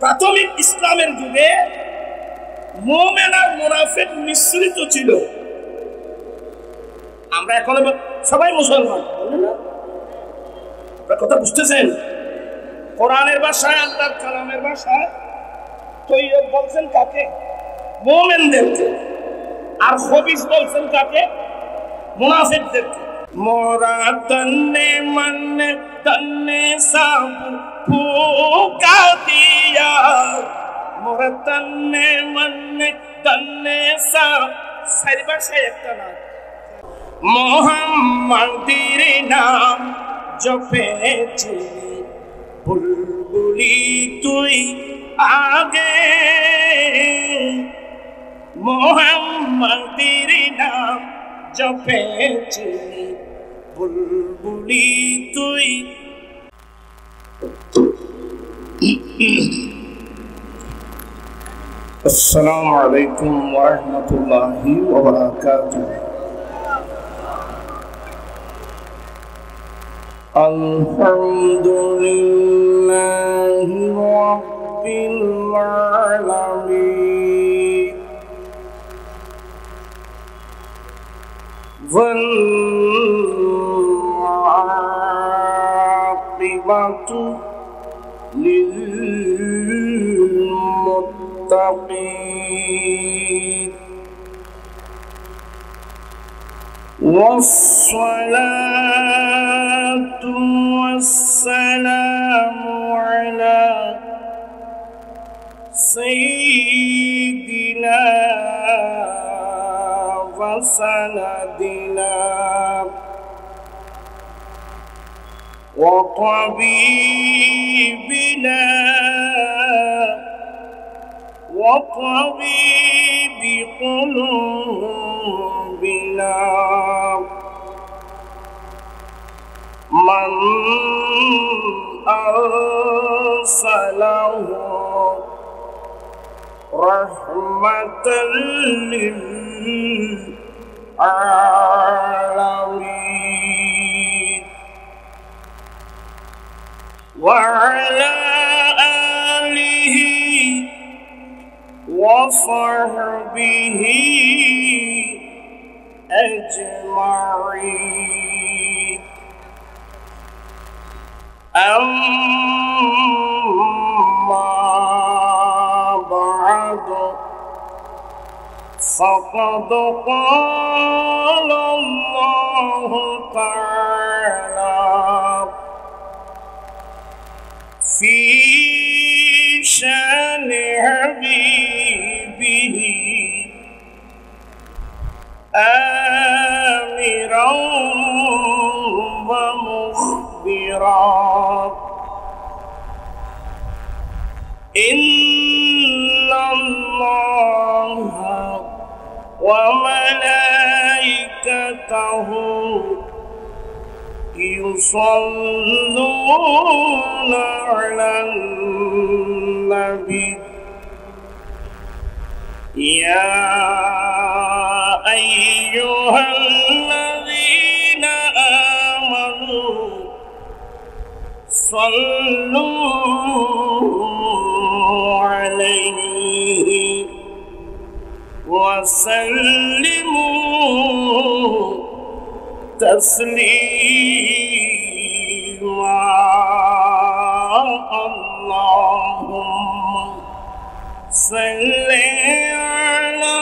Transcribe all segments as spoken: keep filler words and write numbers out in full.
প্রাথমিক ইসলামের যুগে মুমিন আর মুনাফিক মিশ্রিত ছিল। আমরা এখন সবাই মুসলমান, কথা বুঝতেছেন? কোরআনের ভাষায়, আল্লাহর কালামের ভাষায় তৈয়ব বলছেন কাকে? মুমিনদেরকে। আর খবিস বলছেন কাকে? মুনাফিকদেরকে। মোরা তন্নে মন্নে তন্নে সব ফুকা দিয়া, মোরা তন্নে মন্নে তন্নে সব, সারি ভাষায় একটা নাম। মোহাম্মদের নাম জপেছি বুলবুলি তুই আগে, মোহাম্মদের নাম জপেছি বুলবুলি তুই। আসসালামু আলাইকুম ওয়া রাহমাতুল্লাহি ওয়া বারাকাতুহু। আলহামদুলিল্লাহি রাব্বিল আলামিন ওয়াল আকিবাতু লিল মুত্তাকিন والصلاة والسلام على سيدنا وسندنا وطبيبنا وطبيب قلوبنا من أرسله رحمة للعالمين وعلى آله وصحبه أجمعين. أما بعد فقد قال الله تعالى في شان حبيبه آمرا ومخبرا إن الله وملائكته يصلون على النبي يا أيها الذين آمنوا صلوا عليه وسلموا تسليما. اللهم صل على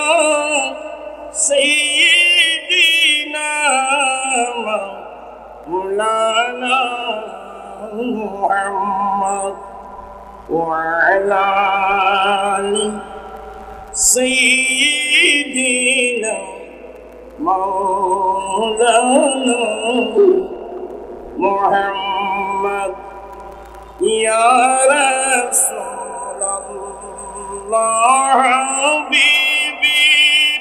سيدنا مولانا محمد وعلى آل سيدنا مولانا محمد يا رسول الله حبيبي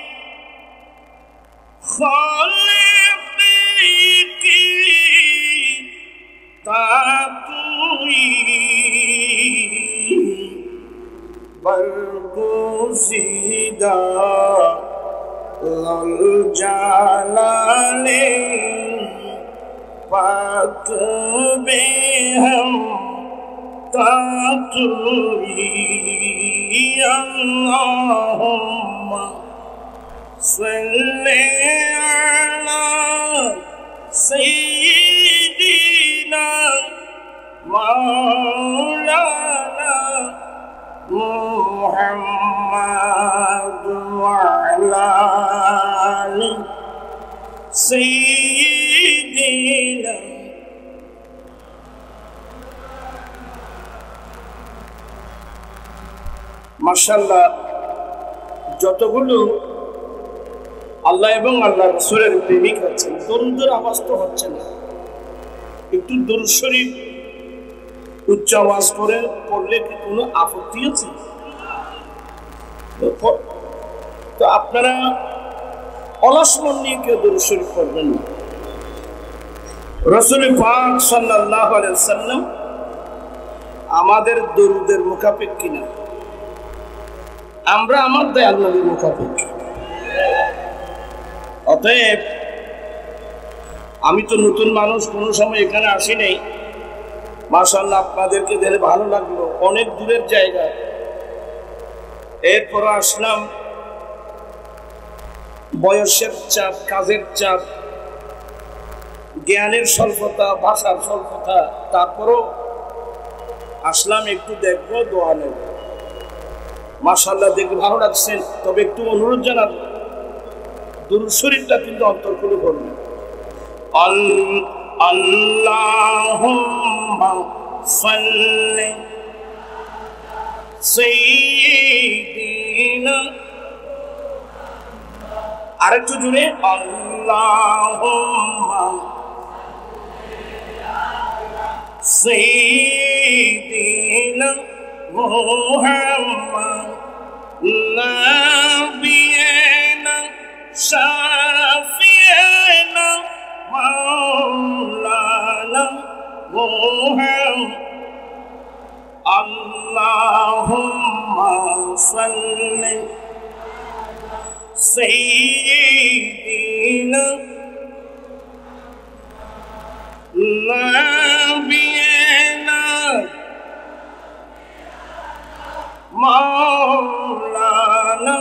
خالقي تاتوي برگزیدہ للجلالِ پاک بے ہم تاتوي اللهم صل على سيدنا مولانا محمد وعلى آل سيدنا মাশাআল্লাহ। যতগুলো আল্লাহ এবং আল্লাহ রাসূলের প্রেমিক আছেন, দরুদের আওয়াজ তো হচ্ছে না, একটু দরুদ শরীফ উচ্চ আওয়াজ করে পড়লে কি কোনো আপত্তি আছে? তো আপনারা অলস মন নিয়ে কেউ দরুদ শরীফ পড়বেন না। রাসূল পাক সাল্লাল্লাহু আলাইহি ওয়াসাল্লাম আমাদের দরুদের মুখাপেক্ষী না, আমরা আমার দয়াল নবীর মুখাপেক্ষী। অতএব আমি তো নতুন মানুষ, কোনো সময় এখানে আসি নাই। মাশাআল্লাহ, আপনাদেরকে দেখে ভালো লাগলো, অনেক দূরের জায়গা। এরপর আসলাম, বয়সের চাপ, কাজের চাপ, জ্ঞানের স্বল্পতা, ভাষার স্বল্পতা, তারপরও আসলাম একটু দেখবো, দোয়া নেব। মাশাআল্লাহ, দেখে ভালো লাগছে। তবে একটু অনুরোধ জানাবো, দুরূদ শরীফটা কিন্তু অন্তর খুলে পড়বেন। আল্লাহুম্মা সাল্লি সাইয়্যিদিনা, আরেকটু জুড়ে, আল্লাহুম্মা সাইয়্যিদিনা মুহাম্মদ নাবিয়িনা শাফিয়িনা মাওলানা মুহাম্মদ। আল্লাহুম্মা সাল্লি সাইয়্যিদিনা নাবিয়িনা মাওলানা।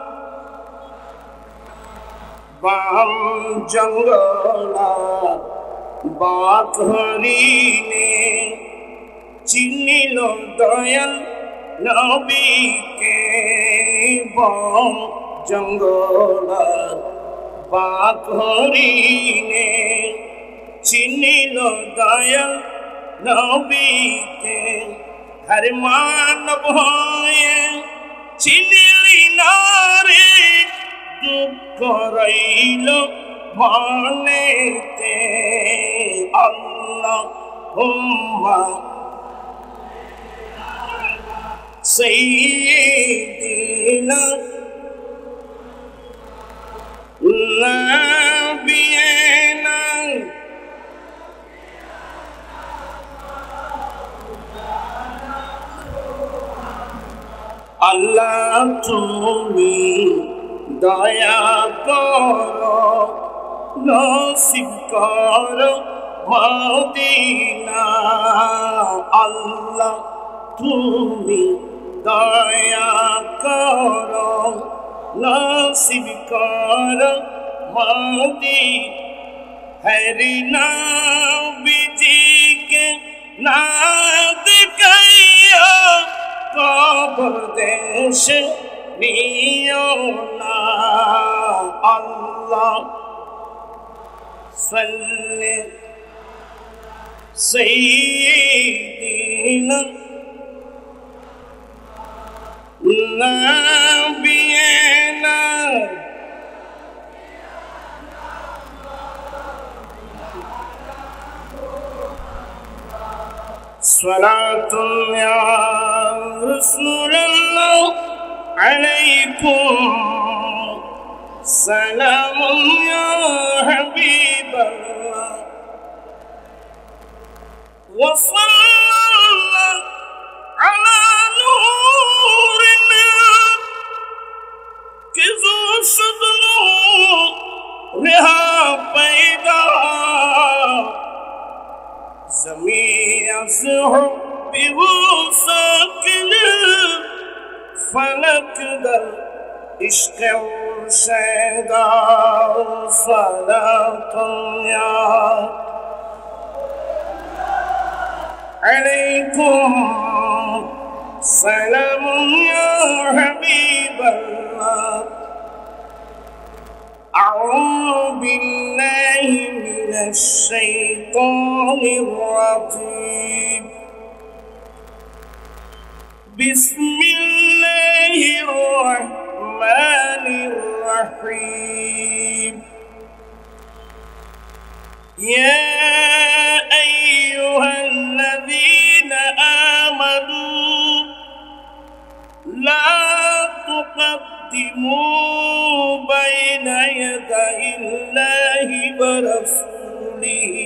বাম জঙ্গলা বাক হরিণে চিনিল দয়াল নবীকে, বাম জঙ্গলা বাক হরিণে চিনিল দয়াল নবীকে। হর মানব হয়ে চিনিলি না রে, দুঃখ রইল মনেতে। আল্লাহুম্মা সাইয়্যিদিনা নাবিয়িনা আল্লাহ তুমি দয়া করো, নসিব করো মদিনা। আল্লাহ তুমি দয়া করো, নসিব করো মদিনা। হরি নবীজিকে না দেখাইয়া কবর দেশ নিও না। আল্লাহ সাল্লি সাইয়্যিদিনা নাবিয়িনা সালাতুন ইয়া রাসূলুল্লাহ আলাইকুম, সালামুন ইয়া হাবিবাল্লাহ, ওয়া সাল্লাল্লাহু আলা নূরিনা কিজু শুদনু রেহা पैदा ज़मीं अज़ हुब्बी फलक दर इश्क मुर्शिदा सलातुन या अलैकुम सलाम या हबीब अल्लाह अऊज़ु बिल्लाहि मिनश शैतानिर रजीम बिस्मिल्लाहिर रहमानिर रहीम या अय्युहल्लज़ीना आमनू ला तुक़द्दिमू बैना यदाइल्लाहि व रसूलिही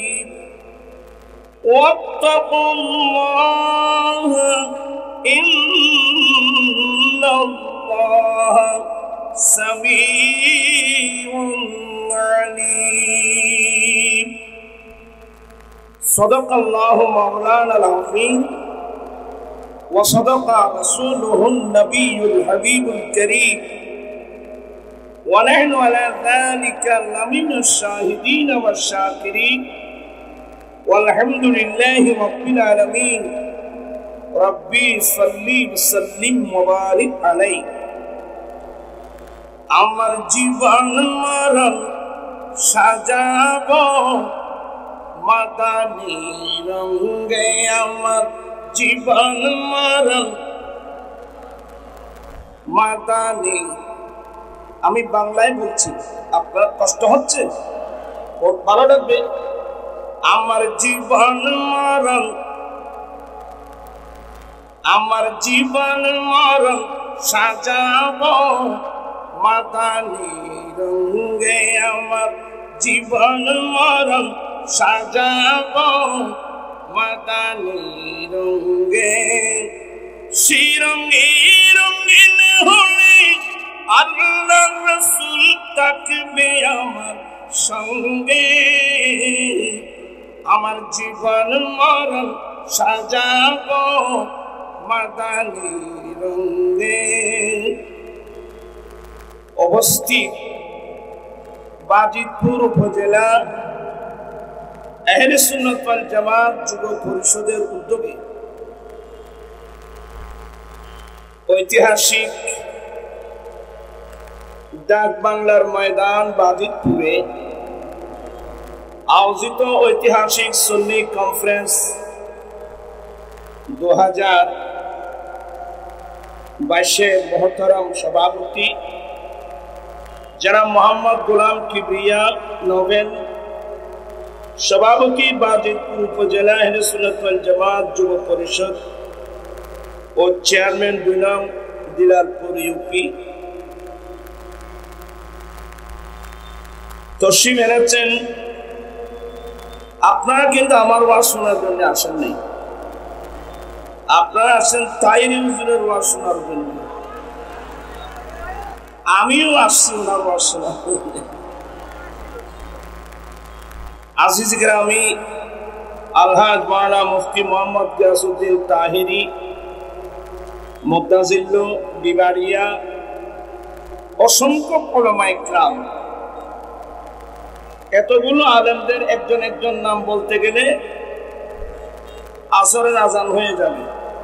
वत्तक़ुल्लाह इन्नल्लाह समीउन अलीम। सदक़ल्लाहु मौलानाल अज़ीम व सदक़ रसूलुहुन नबियुल हबीबुल करीम व नहनु अला ज़ालिका लमिनश शाहिदीन वश्शाकिरीन वल्हम्दुलिल्लाहि रब्बिल आलमीन। रब्बी सल्ली वसल्लिम मुबारिक अलैहि। আমার জীবন মরণ সাজাব মাদানী রঙে, আমার জীবন মরণ মাদানী। আমি বাংলায় বলছি, আপনার কষ্ট হচ্ছে, ভালো লাগবে। আমার জীবন মরণ আমার জীবন মরণ সাজাব মাদানী রঙে, আমার জীবন মরণ সাজাব মাদানী রঙে। শিরঙ্গি রঙিন হলে আল্লাহ রাসূল থাকবে আমার সঙ্গে, আমার জীবন মরণ সাজাব মাদানী রঙে। অবস্থিত বাজিতপুর উপজেলা আহলে সুন্নাত ওয়াল জামাত যুব পরিষদের উদ্যোগে ঐতিহাসিক ডাক বাংলার ময়দান বাজিতপুরে আয়োজিত ঐতিহাসিক সুন্নি কনফারেন্স দু হাজার বাইশের মহতরম সভাপতি জনাব মোহাম্মদ গোলাম কিবরিয়া নোবেল, সভাপতি বাজিতপুর উপজেলা আহলে সুন্নাত ওয়াল জামাত যুব পরিষদ ও চেয়ারম্যান দুই নং দিলালপুর ইউপি তশরিফ এনেছেন। আপনারা কিন্তু আমার ওয়াজ শোনার জন্য আসেন নাই, আপনারা আসেন তাইরি হুজুরের ওয়াজ শোনার জন্য। আমিও আসছি ওনার ওয়াজ শোনার জন্য। আজিজ গ্রামী আলহাজ মাওলানা মুফতি মোহাম্মদ গিয়াসউদ্দিন তাহিরি মুদ্দাজিল্লু বিবাড়িয়া, অসংখ্য উলামা ইকরাম, এতগুলো আলেমদের একজন একজন নাম বলতে গেলে আসরের আজান হয়ে যাবে।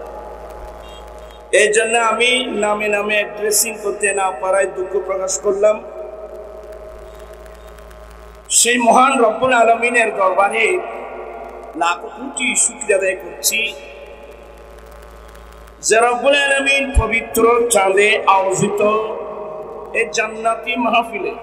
এই জন্য আমি নামে নামে অ্যাড্রেসিং করতে না পারায় দুঃখ প্রকাশ করলাম। সেই মহান রব্বুল আলামিনের দরবারে লাখ কোটি শুকরিয়া আদায় করছি যে রব্বুল আলামিন পবিত্র চাঁদে আয়োজিত এই জান্নাতি মাহফিলে,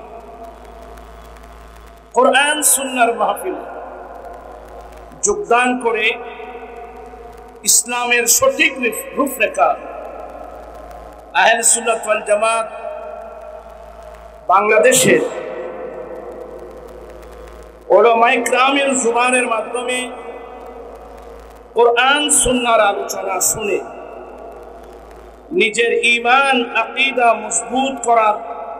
কোরআন সুন্নাহর মাহফিলে যোগদান করে ইসলামের সঠিক রূপরেখা আহলে সুন্নাত ওয়াল জামাত বাংলাদেশের উলামায়ে কেরামের জুবানের মাধ্যমে কোরআন সুন্নাহর আলোচনা শুনে নিজের ঈমান আকীদা মজবুত করার,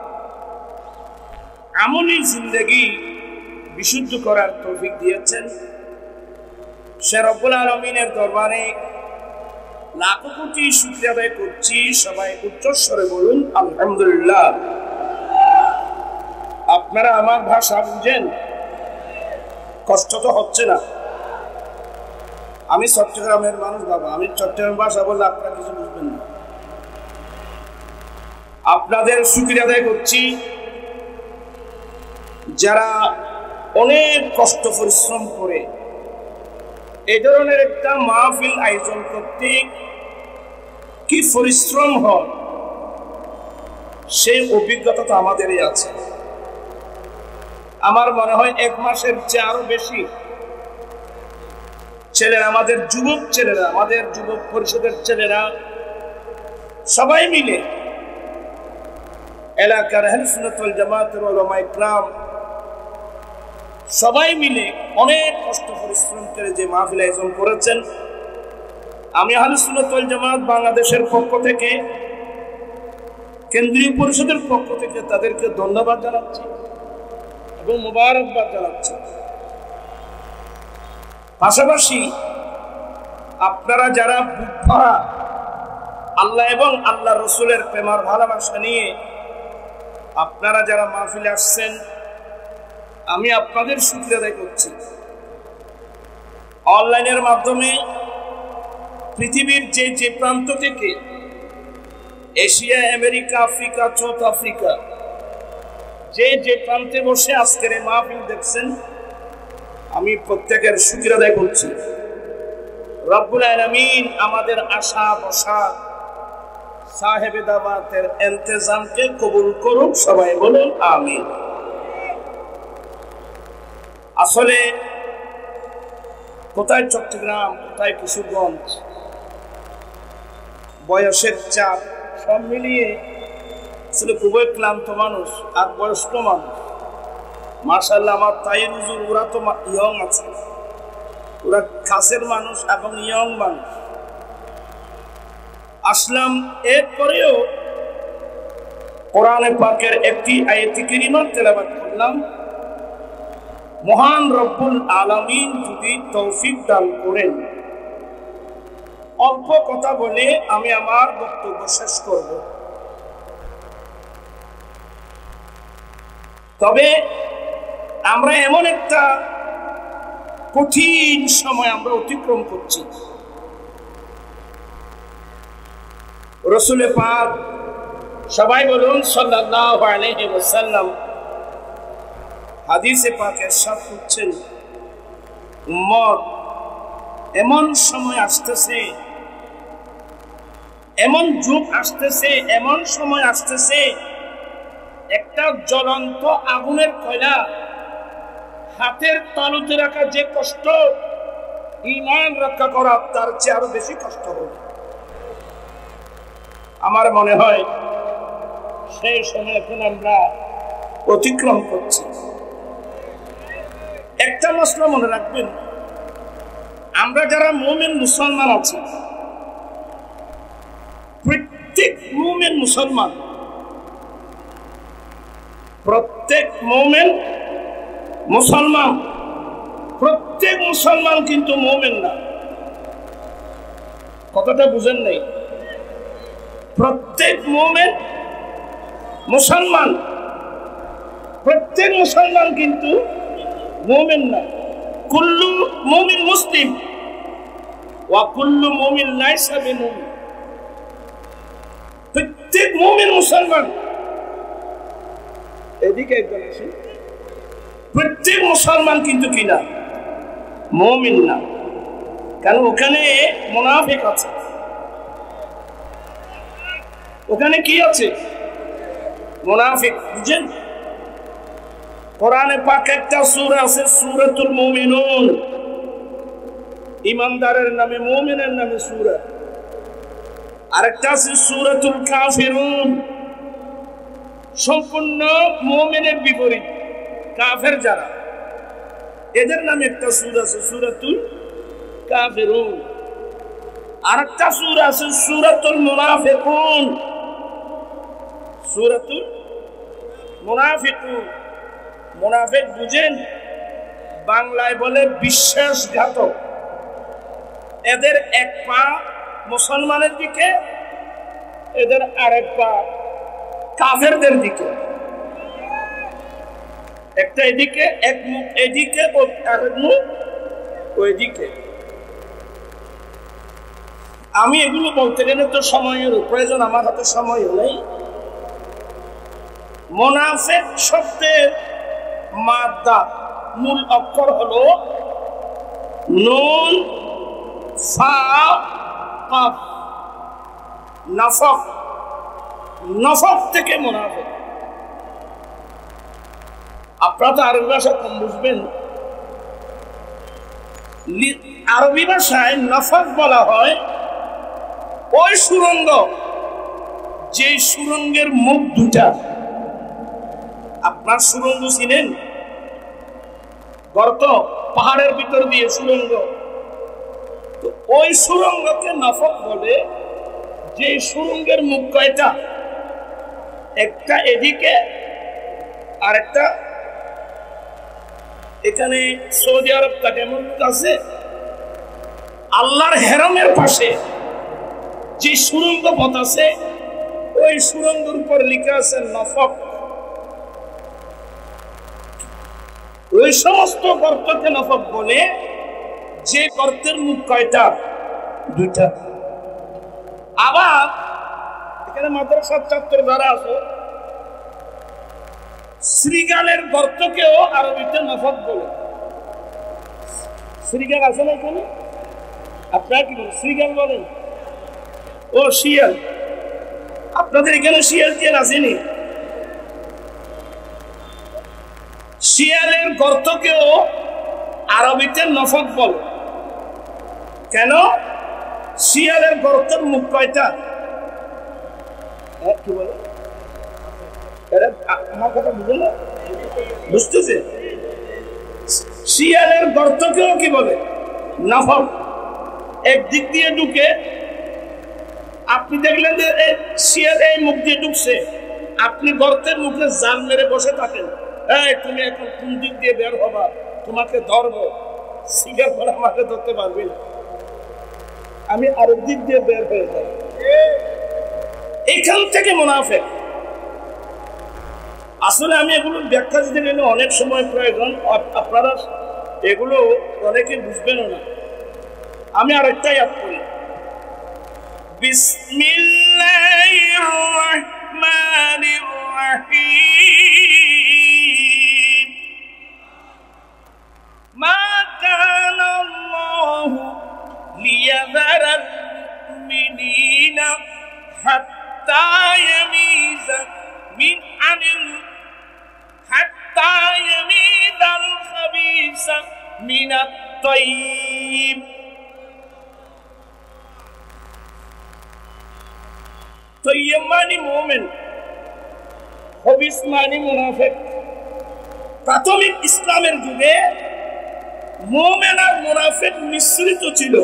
আমলি জিন্দেগি বিশুদ্ধ করার তৌফিক দিয়েছেন। সে রব্বুল আলামিনের দরবারে লাখো কোটি শুকরিয়া আদায় করছি। সবাই উচ্চস্বরে বলুন আলহামদুলিল্লাহ। আপনারা আমার ভাষা বুঝেন? কষ্ট তো হচ্ছে না? আমি চট্টগ্রামের মানুষ বাবা, আমি চট্টগ্রামের ভাষা বললে আপনারা কিছু বুঝবেন না। আপনাদের শুকরিয়া আদায় করছি যারা অনেক কষ্ট পরিশ্রম করে এই ধরনের একটা মাহফিল আয়োজন করতে কি পরিশ্রম হয়, সেই অভিজ্ঞতা তো আমাদেরই আছে। আমার মনে হয় এক মাসের চেয়ে আরো বেশি ছেলেরা, আমাদের যুবক ছেলেরা, আমাদের যুবক পরিষদের ছেলেরা সবাই মিলে এলাকার আহলে সুন্নাত ওয়াল জামাতের উলামা ইকরাম সবাই মিলে অনেক কষ্ট পরিশ্রম করে যে মাহফিল আয়োজন করেছেন, আমি আহলে সুন্নাত ওয়াল জামাত বাংলাদেশের পক্ষ থেকে, কেন্দ্রীয় পরিষদের পক্ষ থেকে তাদেরকে ধন্যবাদ জানাচ্ছি এবং মোবারকবাদ জানাচ্ছি। পাশাপাশি আপনারা যারা বুক ভরা আল্লাহ এবং আল্লাহ রসুলের প্রেমার ভালোবাসা নিয়ে আপনারা যারা মাহফিলে আসছেন, আমি আপনাদের শুকরিয়া আদায় করছি। অনলাইনের মাধ্যমে পৃথিবীর যে যে প্রান্ত থেকে, Asia, America, Africa, South Africa, যে যে প্রান্তে বসে আজকের এই মাহফিল দেখছেন, আমি প্রত্যেকের শুকরিয়া আদায় করছি। রব্বুল আলামিন আমাদের আশা বসা সাহেবে দাওয়াতের ইন্তজামকে কবুল করুক, সবাই বলুন আমিন। আসলে কোথায় চট্টগ্রাম, কোথায় কিশোরগঞ্জ, বয়সের চাপ সব মিলিয়ে আসলে খুবই ক্লান্ত মানুষ আর বয়স্ক মানুষ। মাশাআল্লাহ, আমার তাইর হুজুর ওরা তো ইয়ং আছে, ওরা খাসের মানুষ এবং ইয়ং মানুষ। আসলাম, এরপরেও কোরআনে পাকের একটি আয়াত কারীমা তেলাওয়াত করলাম। মহান রব্বুল আলামিন যদি তৌফিক দান করেন, অল্প কথা বলে আমি আমার বক্তব্য শেষ করব। তবে আমরা এমন একটা কঠিন সময় আমরা অতিক্রম করছি। রাসূল পাক, সবাই বলুন সাল্লাল্লাহু আলাইহি ওয়াসাল্লাম, হাদিসে পাকে ইরশাদ করছেন, উম্মত এমন সময় আসতেছে, এমন যুগ আসতেছে, এমন সময় আসতেছে, একটা জ্বলন্ত আগুনের কয়লা হাতের তালুতে রাখা যে কষ্ট, ঈমান রক্ষা করা তার চেয়ে আরো বেশি কষ্ট হবে। আমার মনে হয় সেই সময় এখন আমরা অতিক্রম করছি। একটা মশলা মনে রাখবেন, আমরা যারা মুমিন মুসলমান আছি, প্রত্যেক মুমিন মুসলমান, প্রত্যেক মুমিন মুসলমান, প্রত্যেক মুসলমান কিন্তু মুমিন না। কথাটা বুঝেন নাই? প্রত্যেক মুমিন মুসলমান, প্রত্যেক মুসলমান কিন্তু মুমিন না। কুল্লু মুমিন মুসলিম ওয়া কুল্লু মুমিন লাইসা বিমুমিন। প্রত্যেক মুমিন মুসলমান, এদিকে একজন আসেন, প্রত্যেক মুসলমান কিন্তু কিনা মুমিন না। কারণ ওখানে মুনাফিক আছে, ওখানে কি আছে? মুনাফিক। বুঝেন? কোরআনে পাক একটা সূরা আছে, সূরাতুল মুমিনুন। ইমানদারের নামে, মুমিনের নামে সূরা। আরেকটা আছে সূরাতুল কাফিরুন, সম্পূর্ণ মুমিনের বিপরীত, কাফের যারা, এদের নামে একটা সূরা আছে, সূরাতুল কাফিরুন। আরেকটা সূরা আছে সূরাতুল মুনাফিকুন, সূরাতুল মুনাফিকুন। মুনাফিক বুঝেন? বাংলায় বলে বিশ্বাসঘাতক। এদের এক পা মুসলমানের দিকে, এদের আরেক পা কাফেরদের দিকে। একটা এদিকে, এক মুখ এদিকে, আরেক মুখ ওইদিকে। আমি এগুলো বলতে গেলে তো সময়ের প্রয়োজন, আমার হাতে সময় নেই। মুনাফিক শব্দের মাদ্দা মূল অক্ষর হলো নুন ফা কাফ। নাফক, নফক থেকে মুনাফিক। আপনারা তো আরবি ভাষা কম বুঝবেন। আরবি ভাষায় নফক বলা হয় ওই সুরঙ্গ, যে সুরঙ্গের মুখ দুটা। আপনার সুরঙ্গ চিনেন? গর্ত, পাহাড়ের ভিতর দিয়ে সুরঙ্গ। তো ওই সুরঙ্গকে নফক বলে। যে সুরঙ্গের মুখ কয়টা? একটা এদিকে, আর একটা এখানে সৌদি আরব তাকে এমন আছে আল্লাহর হেরমের পাশে যে সুরঙ্গ পথ আছে, ওই সুরঙ্গের উপর লেখা আছে নফক। ওই সমস্ত গর্তকে নফক বলে, যে গর্তের মুখ কয়টা? দুইটা। আবার এখানে মাদ্রাসার ছাত্র যারা আছে, শ্রীগালের গর্তকেও আরবিতে নফক বলে। শ্রীগাল আছে না এখানে? আপনারা কি বলেন? শ্রীগাল বলেন? ও শিয়াল। আপনাদের এখানে শিয়াল টিয়াল আসেনি? শিয়ালের গর্তকেও আরবিতে নফক বলে। কেন? শিয়ালের গর্তের মুখ কয়টা? কি বলে? আমার কথা বুঝে না? বুঝতেছে? শিয়ালের গর্তকেও কি বলে? নফক। একদিক দিয়ে ঢুকে, আপনি দেখলেন যে শিয়াল এই মুখ দিয়ে ঢুকছে, আপনি গর্তের মুখে জাল মেরে বসে থাকেন, এই তুমি এখন কোন দিক দিয়ে বের হবা, তোমাকে ধরবো। শিয়াল বলে আমাকে ধরতে পারবি না, আমি আরেক দিক দিয়ে বের হয়ে যাই। এখান থেকে মুনাফিক। আসলে আমি এগুলো ব্যাখ্যা দিতে গেলে অনেক সময় প্রয়োজন, আপনারা এগুলো অনেকে বুঝবেন না। আমি আরেকটাই আয়াত করি, বিসমিল্লাহির রাহমানির রাহিম। মা কানা আল্লাহু লিয়াযারাল মুমিনিনা হাত্তা ইয়ামিযা মিন আনিল হাত্তা ইয়ামিযাল খাবিসা মিনাত তাইয়্যিব। তাইয়্যিব মানে মুমিন, খাবিস মানে মুনাফিক। প্রাথমিক ইসলামের যুগে মুমিন আর মুনাফিক মিশ্রিত ছিল।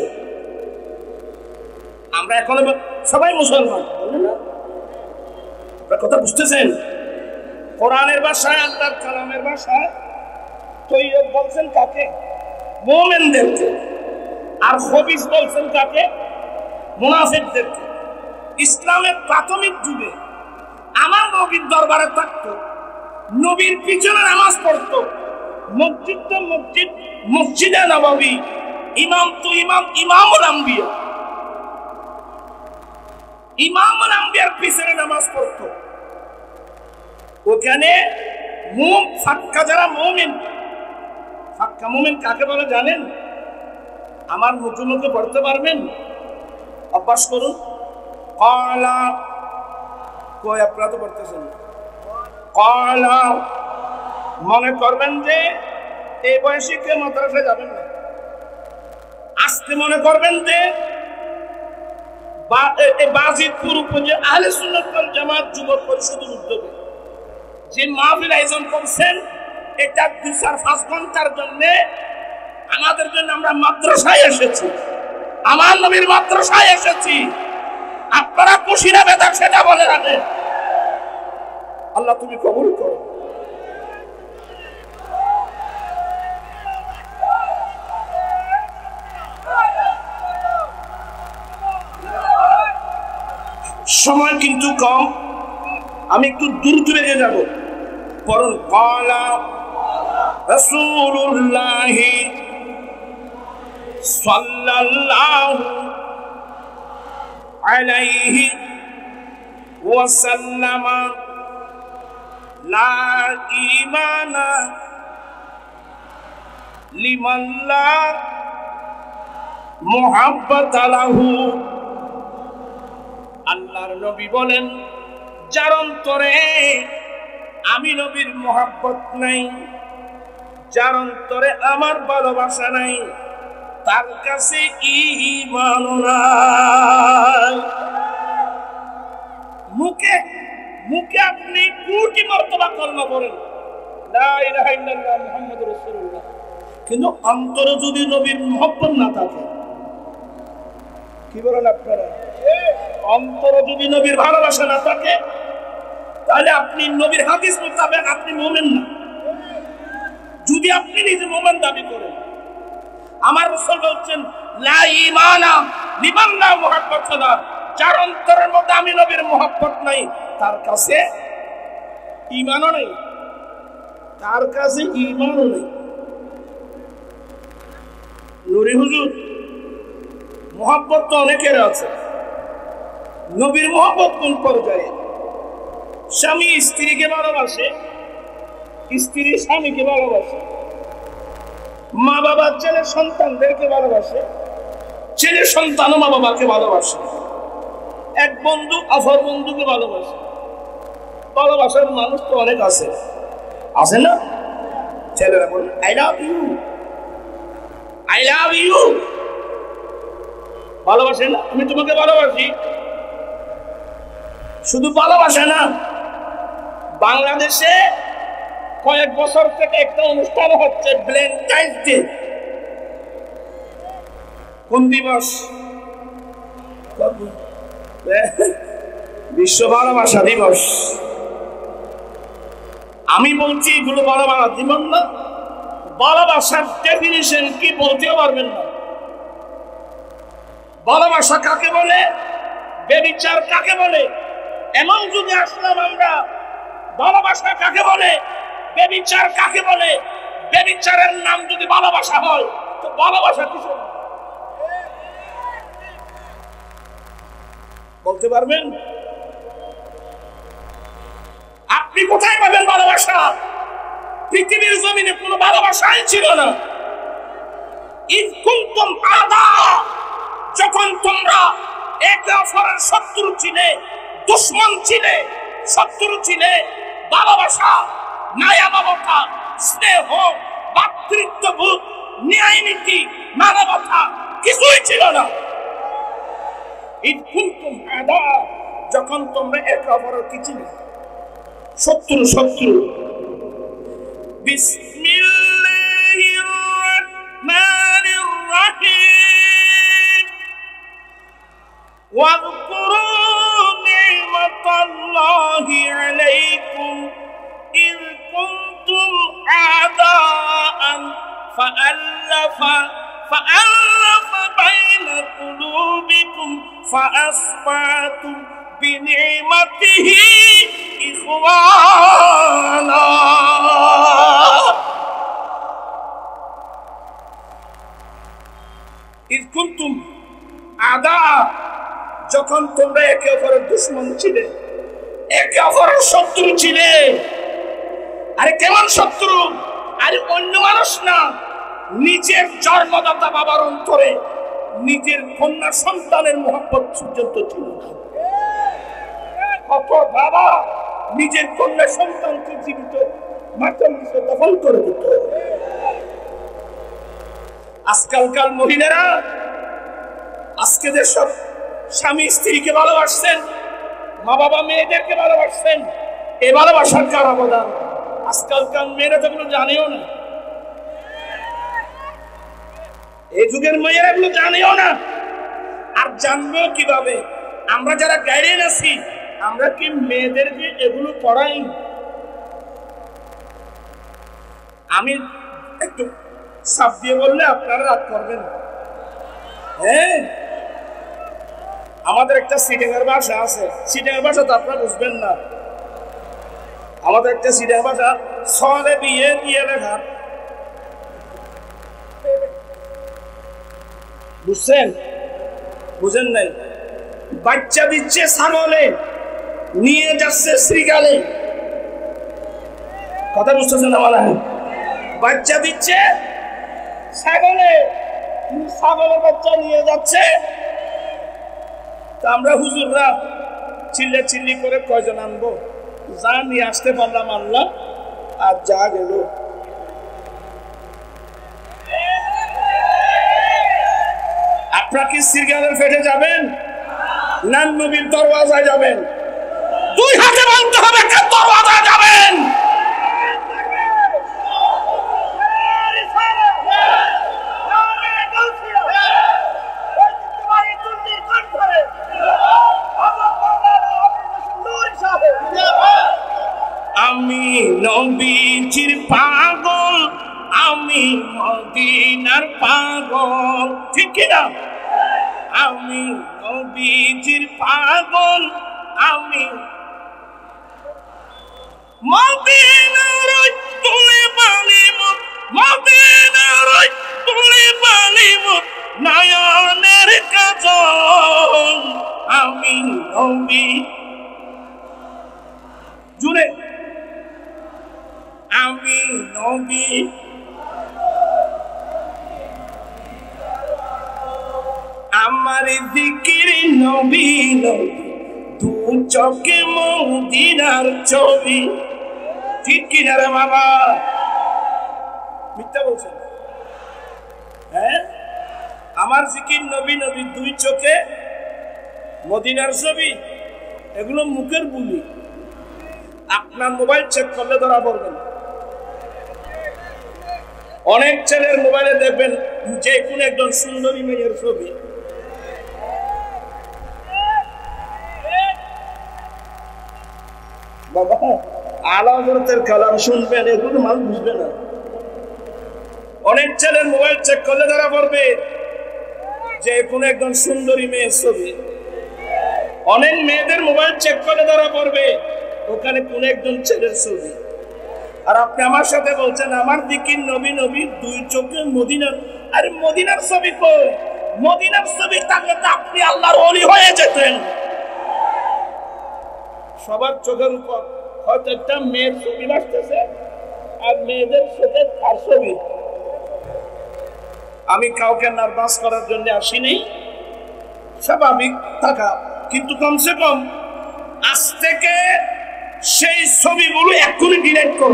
আমরা এখন সবাই মুসলমান, বলেন না? কথা বুঝতেছেন? কোরআনের ভাষায়, আল্লাহর কালামের ভাষায় তাইয়্যিব বলছেন কাকে? মুমিনদেরকে। আর খাবিস বলছেন কাকে? মুনাফিকদেরকে। ইসলামের প্রাথমিক যুগে আমার নবীর দরবারে থাকতো, নবীর পিছনে নামাজ পড়তো, মসজিদ তো মসজিদ, মসজিদে নববী, ইমাম তো ইমাম, ইমামুল আম্বিয়া, ইমামুল আম্বিয়ার পিছনে নামাজ পড়তো। ওখানে মুম ফাক্কা যারা মুমিন, ফাক্কা মুমিন কাকে বলে জানেন? আমার মুখে মুখে পড়তে পারবেন? অভ্যাস করুন। কলা, কই আপনারা তো পড়তেছেন। কলা মনে করবেন যে এই বয়সে কেউ মাদ্রাসায় যাবেন না। আজকে মনে করবেন যে বাজিতপুর উপজেলা আহলে সুন্নাত ওয়াল জামাত যুবক পরিষদের উদ্যোগে যে মাহফিল আয়োজন করছেন, এটা দুই চার পাঁচ ঘন্টার জন্য আমাদের জন্য আমরা মাদ্রাসায় এসেছি, আমার নবীর মাদ্রাসায় এসেছি। আপনারা খুশি না বেদার সেটা বলে রাখেন। আল্লাহ তুমি কবুল করো। সময় কিন্তু কম, আমি একটু দ্রুত রেখে যাব। পরন ক্বালা রাসূলুল্লাহ সাল্লাল্লাহু আলাইহি ওয়াসাল্লাম লা ঈমানা লিমান লা মুহাব্বাতা লাহু। আল্লাহর নবী বলেন, যার অন্তরে আমি নবীর মুহাব্বত নাই, যার অন্তরে আমার ভালোবাসা নাই, তার কাছে ঈমান নাই। মুখে মুখে আপনি কোটি মর্তবা কলমা পড়েন, লা ইলাহা ইল্লাল্লাহ মুহাম্মাদুর রাসূলুল্লাহ, কিন্তু অন্তরে যদি নবীর মুহাব্বত না থাকে, কি বলেন আপনারা? অন্তরে যদি নবীর ভালোবাসা না থাকে, তাহলে আপনি নবীর হাদিস মোতাবেক আপনি মুমিন না। যদি আপনি নিজে মুমিন দাবি করেন, আমার রাসূল বলছেন লা ঈমানা লিমান লা মুহাব্বাতা লাহ, যার অন্তরের মধ্যে আমি নবীর মুহাব্বত নাই, তার কাছে ঈমানও নেই, তার কাছে ঈমানও নেই। নুরি হুজুর, মুহাব্বত তো অনেকের আছে, নবীর মুহাব্বত কোন পর্যায়ে? স্বামী স্ত্রীকে ভালোবাসে, স্ত্রী স্বামীকে ভালোবাসে, মা বাবা ছেলে সন্তানদেরকে ভালোবাসে, ছেলে সন্তান মা বাবাকে ভালোবাসে, এক বন্ধু অপর বন্ধুকে ভালোবাসে। ভালোবাসার মানুষ তো অনেক আছে, আছে না? ছেলেরা বলে I love you, I love you, ভালোবাসে না? আমি তোমাকে ভালোবাসি। শুধু ভালোবাসে না, বাংলাদেশে কয়েক বছর থেকে একটা অনুষ্ঠান হচ্ছে ভ্যালেন্টাইন্স ডে। কোন দিবস? বিশ্ব ভালোবাসা দিবস। আমি বলছি এগুলো ভালোবাসা দিবস না, ভালোবাসার ডেফিনিশন কি বলতেও পারবেন না। ভালোবাসা কাকে বলে, বেবিচার কাকে বলে, এমন যুগে আসলাম আমরা। ভালোবাসা কাকে বলে, বেবিচার কাকে বলে? বেবিচারের নাম যদি ভালোবাসা হয়, তো ভালোবাসা কিসের? বলতে পারবেন? আপনি কোথায় পাবেন ভালোবাসা? পৃথিবীর জমিনে কোনো ভালোবাসাই ছিল না। ইন কুনতুম আদা, যখন তোমরা একে অপরের শত্রু ছিলে, দুশমন ছিলে, শত্রু ছিলে, ভালোবাসা, মায়া মমতা, স্নেহ, ভাতৃত্ববোধ, ন্যায় নীতি, মানবতা কিছুই ছিল না। ইন কুনতুম আদা, যখন তোমরা একে অপরের কি ছিলে? শত্রু শত্রু। বিসমিল্লাহির রাহমানির রাহিম। ওয়াযকুরু নি'মাতাল্লাহি আলাইকুম ইয কুনতুম আদাআন ফাআল্লাফা ফাআল্লাফা বাইনা কুলুবিকুম ফাআসবাহতুম বিনি'মাতিহি ইখওয়ানা। ইয কুনতুম আদা, যখন তোমরা একে অপরের দুশমন ছিলে, একে অপরের শত্রু ছিলে। আরে কেমন শত্রু? আরে অন্য মানুষ না, নিজের জন্মদাতা বাবার অন্তরে নিজের কন্যা সন্তানের মহব্বত পর্যন্ত ছিল না। কত বাবা নিজের কন্যা সন্তানকে জীবিত মাতার নিচে দফন করে দিত। আজকালকার মহিলারা, আজকে যেসব স্বামী স্ত্রীকে ভালোবাসছেন, মা বাবা মেয়েদেরকে ভালোবাসছেন, এ ভালোবাসার কার অবদান? আজকালকার মেয়েরা যেগুলো জানেও না, এই যুগের মেয়েরা এগুলো জানেও না। আর জানবো কিভাবে? আমরা যারা গাইডেন আছি, আমরা কি মেয়েদেরকে এগুলো পড়াই? আমি একটু সাপ দিয়ে বললে আপনারা রাগ করবেন। হ্যাঁ, আমাদের একটা সিটেঙ্গার ভাষা আছে, সিটেঙ্গার ভাষা তো আপনারা বুঝবেন না। আমাদের একটা সিটেঙ্গার ভাষা সলে বিয়ে ইয়ে লেখা, বুঝছেন? বুঝেন নাই? বাচ্চা দিচ্ছে ছাগলে, নিয়ে যাচ্ছে শ্রীকালে। কথা বুঝতেছেন আমার? বাচ্চা দিচ্ছে ছাগলে, ছাগলের বাচ্চা নিয়ে যাচ্ছে। তা আমরা হুজুররা চিল্লে চিল্লি করে কয়জন আনবো, যা নিয়ে আসতে পারলাম আনলাম, আর যা গেল। আপনারা কি সিরগালের ফেটে যাবেন না নবীর দরওয়াজায় যাবেন? দুই হাতে বলতে হবে কে দরওয়াজায় যাবেন। আমি নবীজির পাগল, আমি মদিনার পাগল, ঠিক কিনা? আমি নবীজির পাগল, আমি মদিনার তুলে বালিম, মদিনার তুলে বালিম নয়নের কাজল। আমি নবী জুড়ে, আমি নবী আমার জিকির নবী নবী, দু চোখে মদিনার ছবি, ঠিক কিনা রে বাবা? মিথ্যা বলছেন? হ্যাঁ, আমার জিকির নবী নবী, দুই চোখে মদিনার ছবি, এগুলো মুখের বুলি। আপনার মোবাইল চেক করলে ধরা পড়বেন। অনেক ছেলের মোবাইলে দেখবেন যে কোনো একজন সুন্দরী মেয়ের ছবি। বাবা আলা হযরতের কালাম শুনবেন, এগুলো মানুষ বুঝবে না। অনেক ছেলের মোবাইল চেক করলে ধরা পড়বে যে কোনো একজন সুন্দরী মেয়ের ছবি। অনেক মেয়েদের মোবাইল চেক করলে ধরা পড়বে ওখানে কোন একজন ছেলের ছবি। আর আপনি আমার সাথে বলছেন আমার দিকে নবী নবী, দুই চোখে মদিনার। আরে মদিনার ছবি কই? মদিনার ছবি থাকলে তো আপনি আল্লাহর ওলি হয়ে যেতেন। সবার চোখের উপর হয়তো একটা মেয়ের ছবি ভাসতেছে, আর মেয়েদের সাথে তার ছবি। আমি কাউকে নার্ভাস করার জন্য আসিনি, স্বাভাবিক থাকা, কিন্তু কমসে কম আজ থেকে সেই ছবিগুলো এক্ষুনি ডিলিট করো।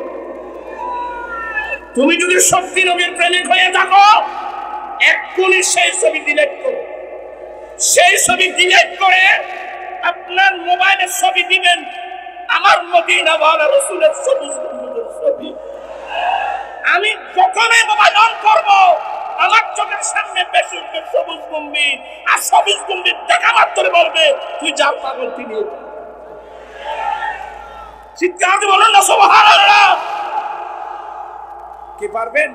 তুমি যদি সত্যি নবীর প্রেমিক হয়ে থাকো, এক্ষুনি সেই ছবি ডিলিট করো। সেই ছবি ডিলিট করে আপনার মোবাইলে ছবি দিবেন আমার মদিনা ওয়ালা রাসূলের সবুজ গম্বুজের ছবি। আমি যখনই মোবাইল অন করব, আমার চোখের সামনে বেশি সবুজ গম্বুজ, আর সবুজ গম্বুজ দেখা মাত্র বলবে তুই যা পাগল তিনি। চিৎকার দিয়ে বলেন না সুবহানাল্লাহ। কি পারবেন?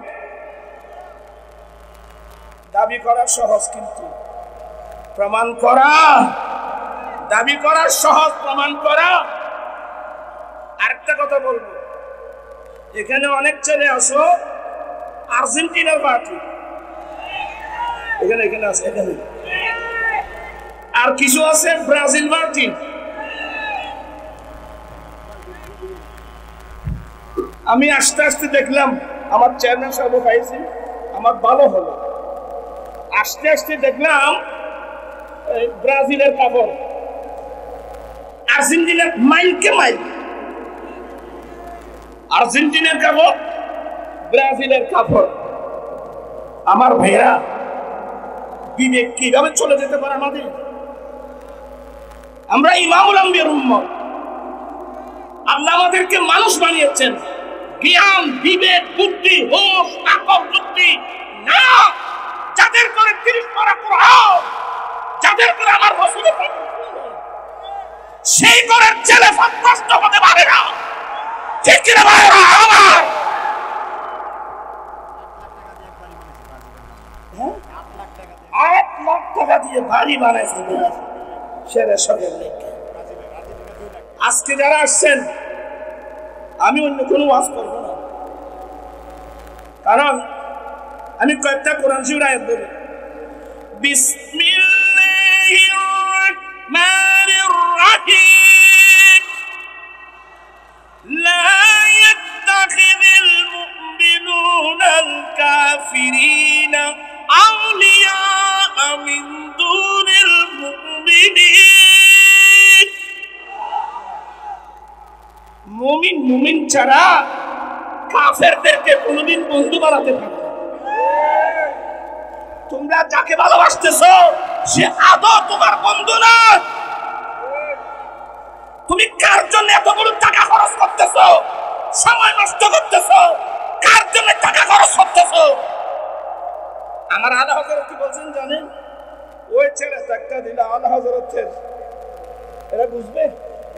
দাবি করা সহজ, কিন্তু প্রমাণ করা, দাবি করা সহজ, প্রমাণ করা। আরেকটা কথা বলবো, এখানে অনেক ছেলে আসো আর্জেন্টিনার পার্টি, এখানে এখানে আছে, এখানে আর কিছু আছে ব্রাজিল পার্টি। আমি আস্তে আস্তে দেখলাম আমার চেয়ারম্যান সাহেব পাইছি, আমার ভালো হলো। আস্তে আস্তে দেখলাম ব্রাজিলের কাপড়, আর্জেন্টিনার মাইলকে মাইল, আর্জেন্টিনার কাপড়, ব্রাজিলের কাপড়। আমার ভাইরা, বিবেক কিভাবে চলে যেতে পারে আমাদের? আমরা ইমামুল আম্বিয়ার উম্মত। আল্লাহ আমাদেরকে মানুষ বানিয়েছেন, জ্ঞান, বিবেক, বুদ্ধি, হোশ, আকল, বুদ্ধি না। যাদের করে তিরিশ পারা কোরআন, যাদের করে আমার রাসূলের সেই করে ছেলে সন্তুষ্ট হতে পারে না। ঠিক কিনা ভাইরা আমার? আট লাখ টাকা দিয়ে দিয়ে বাড়ি বানাইছে সেরে সবের লেগে। আজকে যারা আসছেন আমি অন্য কোনো ওয়াজ করবো না, কারণ আমি কয়েকটা কোরআন শরীফের আয়াত বলি। বিসমিল্লাহির রাহমানির রাহিম লা ইয়াত্তাখিযুল মুমিনুনাল কাফিরিনা আউলিয়া মিন দুনিল মুমিনিন। মুমিন মুমিন ছাড়া কাফেরদেরকে কোনদিন বন্ধু বানাতে পারে না। তোমরা যাকে ভালোবাসতেছো সে আদৌ তোমার বন্ধু না। তুমি কার জন্য এতগুলো টাকা খরচ করতেছো, সময় নষ্ট করতেছো, কার জন্য টাকা খরচ করতেছো? আমার আলা হযরত কি বলছেন জানেন? ওই ছেলে টাকা দিলে আলা হযরতের এরা বুঝবে।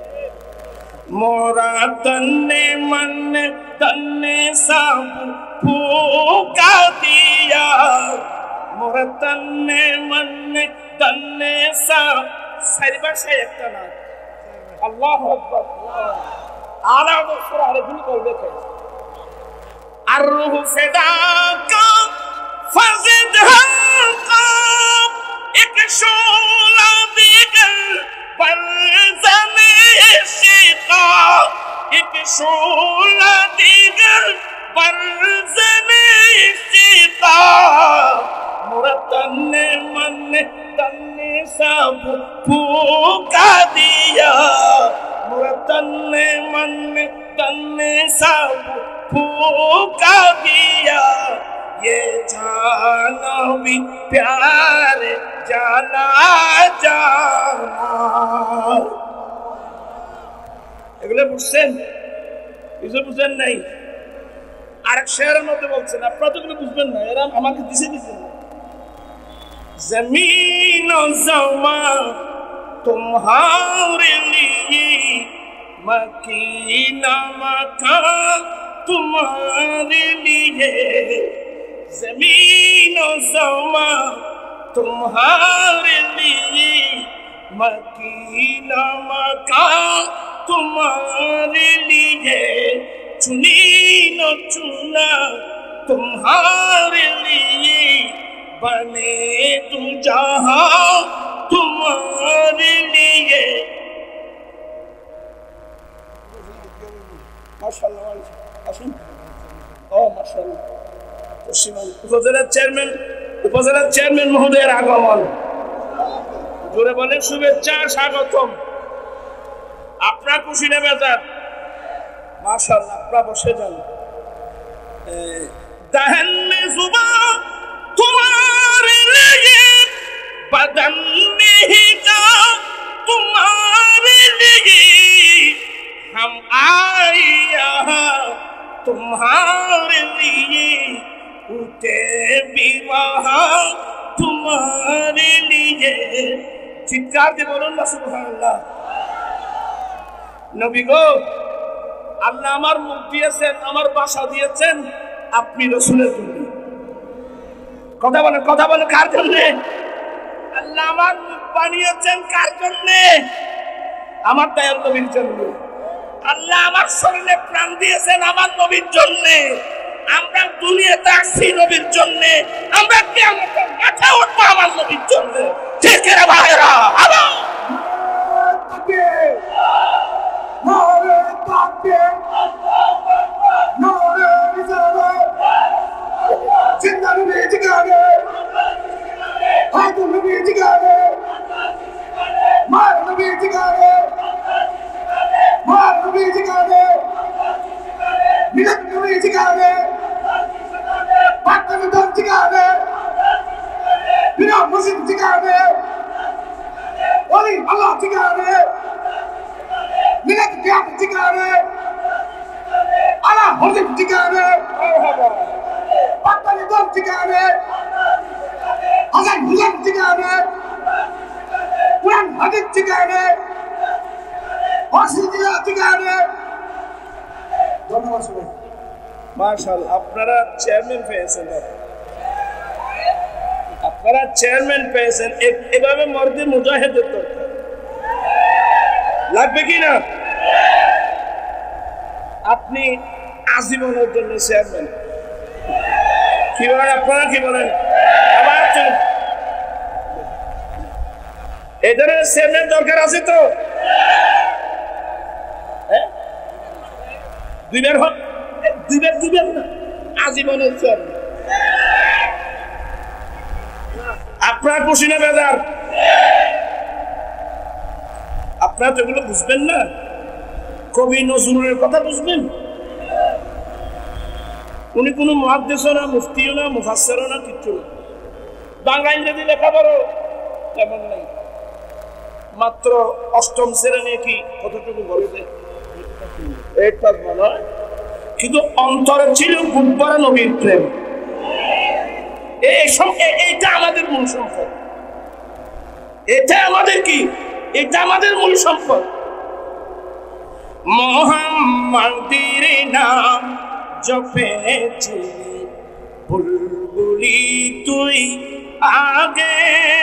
মোরা তন্নে মন্নে তন্নে সব ফুকা দিয়া, মোরা তন্নে মন্নে তন্নে সব সারি ভাষায় একটা না। আল্লাহু আকবার। আলা হযরত আরে ভুল করবে কে? আর রূহ ফিদাকা ফাজিদ হালকা এক শোলা দিগল বলজমে শিকা, এক শোলা দিগল বলজমে শিকা, মোরা তন্নে মন্নে তন্নে সব ফুকা দিয়া, মোরা তন্নে মন্নে তন্নে সব ফুকা দিয়া, ये जाना भी प्यार जाना जाना। এগুলো বুঝছেন? কিছু বুঝেন নাই? আরেক শেয়ারের মধ্যে বলছেন, আপনারা তো এগুলো বুঝবেন না, এরা আমাকে দিছে দিচ্ছেন। জমিন ও জমা तुम्हारे लिए, मकीना मकान तुम्हारे लिए, जमीन और समा तुम्हारे लिए, मकीना मकान तुम्हारे लिए, चुनी न चुना तुम्हारे लिए, बने तू जहां तुम्हारे लिए। माशाअल्लाह আসুন। ও মাশাআল্লাহ। পশ্চিমবঙ্গ উপজেলার চেয়ারম্যান উপজেলার চেয়ারম্যান মহোদয়ের আগমন, জোরে বলেন শুভেচ্ছা স্বাগতম। আপনার খুশি নেবে যান। মাশাআল্লাহ, আপনারা বসে যান। दहन में जुबान तुम्हारे लिए, बदन में ही जान तुम्हारे लिए, हम आए यहाँ तुम्हारे लिए, उठे भी वहाँ तुम्हारे लिए। চিৎকার দিয়ে বলুন না সুবহানাল্লাহ। নবী গো, আল্লাহ আমার মুখ দিয়েছেন, আমার বাসা দিয়েছেন আপনি রাসূলের জন্য। কথা বলেন, কথা বলেন, কার জন্য? আল্লাহ আমার মুখ বানিয়েছেন কার জন্য? আমার দয়াল নবীর জন্য। আল্লাহ আমার শরীরে প্রাণ দিয়েছেন আমার নবীর জন্য। আমরা দুনিয়াতে আসছি নবীর জন্য, আমরা কিয়ামতের মাঠে উঠবো আমার নবীর জন্য। ঠিক রে ভাইরা? আল্লাহ তাকবীর, নারে তাকবীর, নারে রিসালাত, জিন্দা নবী জিগারে, হাত নবী জিগারে, মার নবী জিগারে, মার নবী জিগারে, মিলাদ নবী জিগারে, পাক নবী জিগারে, বিনা মসজিদ জিগারে, ওলি আল্লাহ জিগারে, মিলাদ কিয়াম জিগারে, আলা হযরত জিগারে, পাক নবী জিগারে, হাসান হুসাইন জিগারে, কুরআন হাদিস জিগারে, ধন্যবাদ সবাই। মাশাআল্লাহ, আপনারা চেয়ারম্যান পেয়েছেন। আপনারা চেয়ারম্যান পেয়েছেন, এভাবে মর্দে মুজাহিদের দরকার লাগবে কি না? আপনি আজীবনের জন্য চেয়ারম্যান, কি বলেন আপনারা, কি বলেন? আবার এই ধরনের চেয়ারম্যান দরকার আছে তো? দুইবার হোক, দুইবার দুইবার না, আজীবনের চেয়ারম্যান। আপনার খুশি না বেজার? আপনারা তো এগুলো বুঝবেন না। কবি নজরুলের কথা বুঝবেন? উনি কোনো মুহাদ্দিসও না, মুফতিও না, মুফাসসিরও না, কিচ্ছু না। বাংলা ইংরেজি লেখাপড়া তেমন নাই, মাত্র অষ্টম শ্রেণী কি কতটুকু বলতে এইট পাস মনে হয়, কিন্তু অন্তরে ছিল বুধবার নবীর প্রেম। এইটা আমাদের মূল সম্পদ, এটা আমাদের কি, এটা আমাদের মূল সম্পদ। মুহাম্মাদের নাম জপেছি বুলবুলি তুই আগে,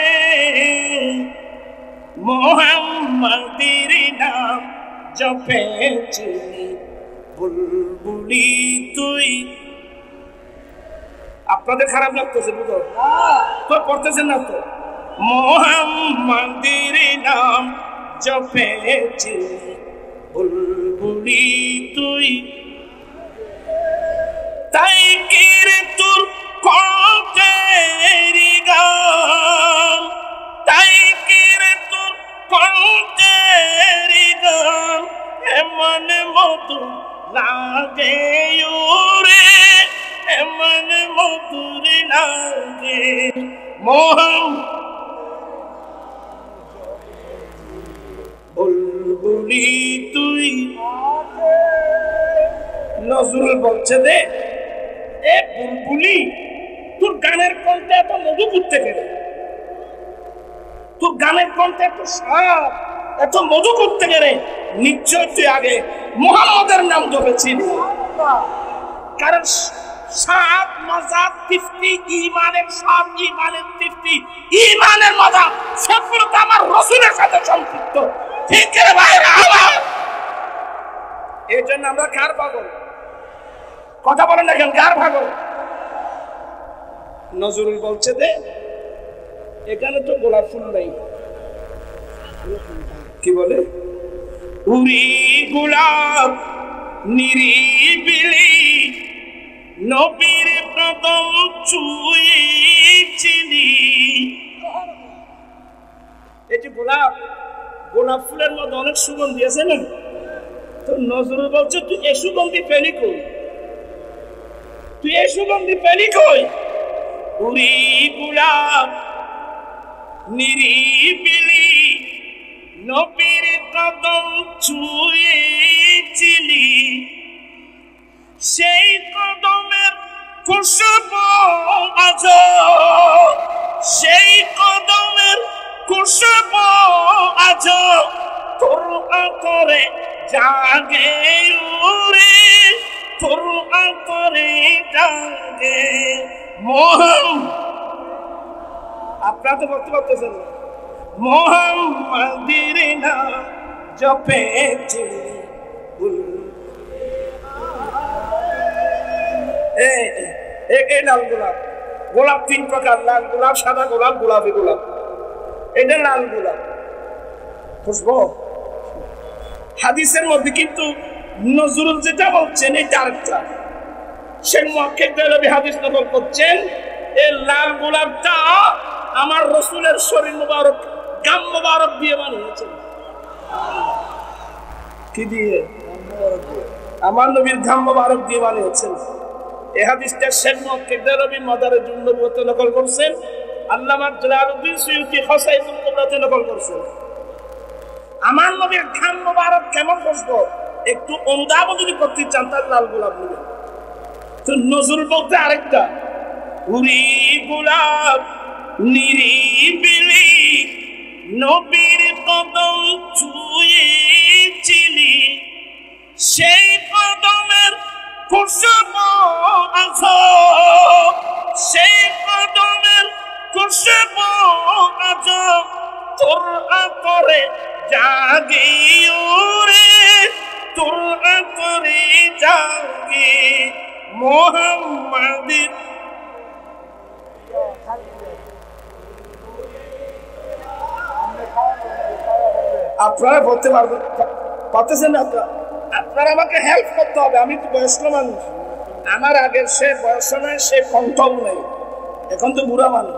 মুহাম্মাদের নাম জপেছি বুলবুলি তুই। আপনাদের খারাপ লাগতেছে বুঝো তো, পড়তেছেন না তো? মুহাম্মাদের নাম জপেছি বুলবুলি তুই, তাই কি রে তোর কণ্ঠের গান, তাই কি রে তোর কণ্ঠের গান এমন মধুর লাগে ওরে, এমন মধুর লাগে। মোহন বুলবুলি তুই। নজরুল বলছে দে এ বুলবুলি, তোর গানের কণ্ঠে এত মধু করতে গেলে, তোর গানের কণ্ঠে এত সাপ, এত মধু করতে গেলে নিশ্চয় তুই আগে মুহাম্মাদের নাম জপেছিলি। কারণ সাত মাজাব তৃপ্তি, ইমানের সাত, ইমানের তৃপ্তি, ইমানের মজা সবগুলো তো আমার রাসূলের সাথে সম্পৃক্ত, ঠিক রে ভাইরা আমার? এই জন্য আমরা কার পাগল? কথা বলেন না কেন, কার পাগল? নজরুল বলছে দে এখানে তো গোলাপ ফুল নাই, কি বলে? উড়ি গোলাপ নিরিবিলি নবীর কদম ছুঁয়েছিলি। এই যে গোলাপ, গোলাপ ফুলের মধ্যে অনেক সুগন্ধি আছে না? তো নজরুল বলছে তুই এই সুগন্ধি পেলি কই, তুই এই সুগন্ধি পেলি কই? উড়ি গোলাপ নিরিবিলি নবীর কদম ছুঁয়েছিলি, সেই কদমের খুশবু আজ, সেই কদমের খুশবু আজ তোর অন্তরে জাগে উরে, তোর অন্তরে জাগে। মোহন আপনারা তো বলতে পারতেছেন না, মুহাম্মাদের নাম জপেছি। এই লাল গোলাপ, গোলাপ তিন প্রকার, লাল গোলাপ, সাদা গোলাপ, গোলাপি গোলাপ। এটা লাল গোলাপ, খুশবু। হাদিসের মধ্যে কিন্তু নজরুল যেটা বলছেন এটা আরেকটা। শেখ মুহাক্কিক দেহলভী হাদিস নকল করছেন, এই লাল গোলাপটা আমার রাসূলের শরীর মুবারক, গাম মুবারক দিয়ে বানিয়েছেন। কি দিয়ে? আমার নবীর গাম মুবারক দিয়ে বানিয়েছেন। এই হাদিসটা শেখ মুহাক্কিক দেহলভী মাদারিজুন নবুওয়াতে নকল করছেন, আল্লামা জালালউদ্দিন সুয়ুতী খাসাইসুল কুবরাতে নকল করছেন। আমার নবীর গাম মুবারক কেমন খুশবু একটু অনুধাবন যদি করতে চান তাহলে লাল গোলাপ নেবেন। তো নজরুল বলতে আরেকটা, উড়ি গোলাপ নিরিবিলি নবীর কদম ছুঁয়েছিলি, সেই কদমের খুশবু আজ, সেই কদমের খুশবু जाऊंगी मोहम्मद। আপনারা বলতে পারবেন পারতেছেন না? আপনারা আমাকে হেল্প করতে হবে। আমি তো বয়স্ক মানুষ, আমার আগের সে বয়স নাই, সে কণ্ঠও নেই, এখন তো বুড়া মানুষ।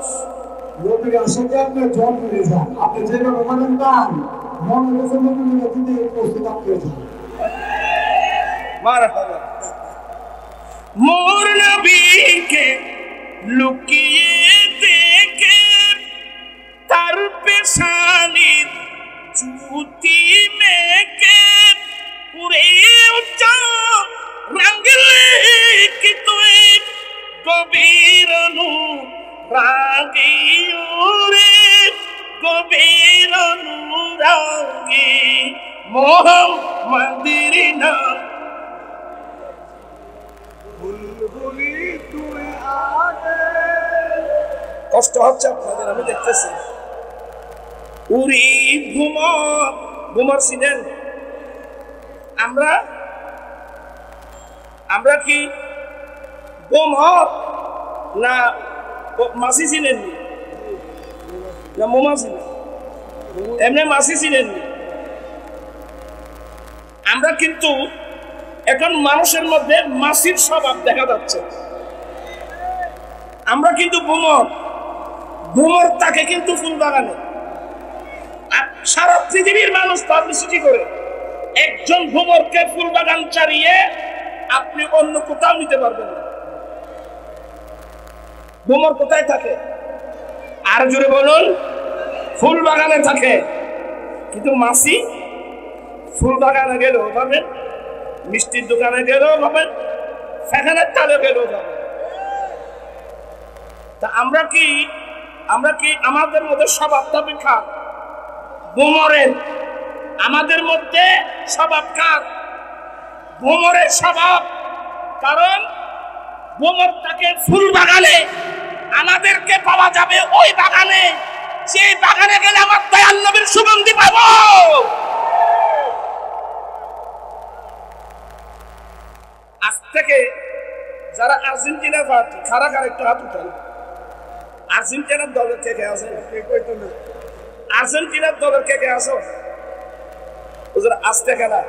আপনি যেভাবে বলেন পান মারহাবা। মোর নবীকে লুকিয়ে দেখে তার পেশানির জুতি মেকে পুরে উচ্চা রঙ্গলে কি তুই গভীর নু রাগিও রে গভীর নু রাগি মোহাম্মদের নাম। কষ্ট হচ্ছে আপনাদের, আমি দেখতেছি। উরি ঘুমর ঘুমর ছিলেন। আমরা আমরা কি ঘুমর না মাসি ছিলেন না মোমা ছিলেন? এমনি মাসি ছিলেন। আমরা কিন্তু এখন মানুষের মধ্যে মাসির স্বভাব দেখা যাচ্ছে। আমরা কিন্তু ভ্রমর ভ্রমর তাকে কিন্তু ফুল বাগানে সারা পৃথিবীর মানুষ পাবলিসিটি করে। একজন ভ্রমরকে ফুল বাগান চারিয়ে আপনি অন্য কোথাও নিতে পারবেন না। ভ্রমর কোথায় থাকে? আর জোরে বলুন, ফুল বাগানে থাকে। কিন্তু মাসি ফুল বাগানে গেলেও পাবেন, মিষ্টির দোকানে গেলেও পাবেন, সেখানের তালে গেলেও পাবেন। তা আমরা কি আমরা কি আমাদের মধ্যে স্বভাবটা বিখ্যাত ভ্রমরের? আমাদের মধ্যে স্বভাব কার? ভ্রমরের স্বভাব। কারণ ভ্রমর তাকে ফুল বাগানে, আমাদেরকে পাওয়া যাবে ওই বাগানে, যে বাগানে গেলে আমার দয়াল নবীর সুগন্ধি পাবো। আজ থেকে যারা আর্জেন্টিনা পার্টি খারা খারা একটু হাত উঠান। আর্জেন্টিনার দলের কে কে আছে? আর্জেন্টিনার দলের কে কে আছো? আসতে খেলা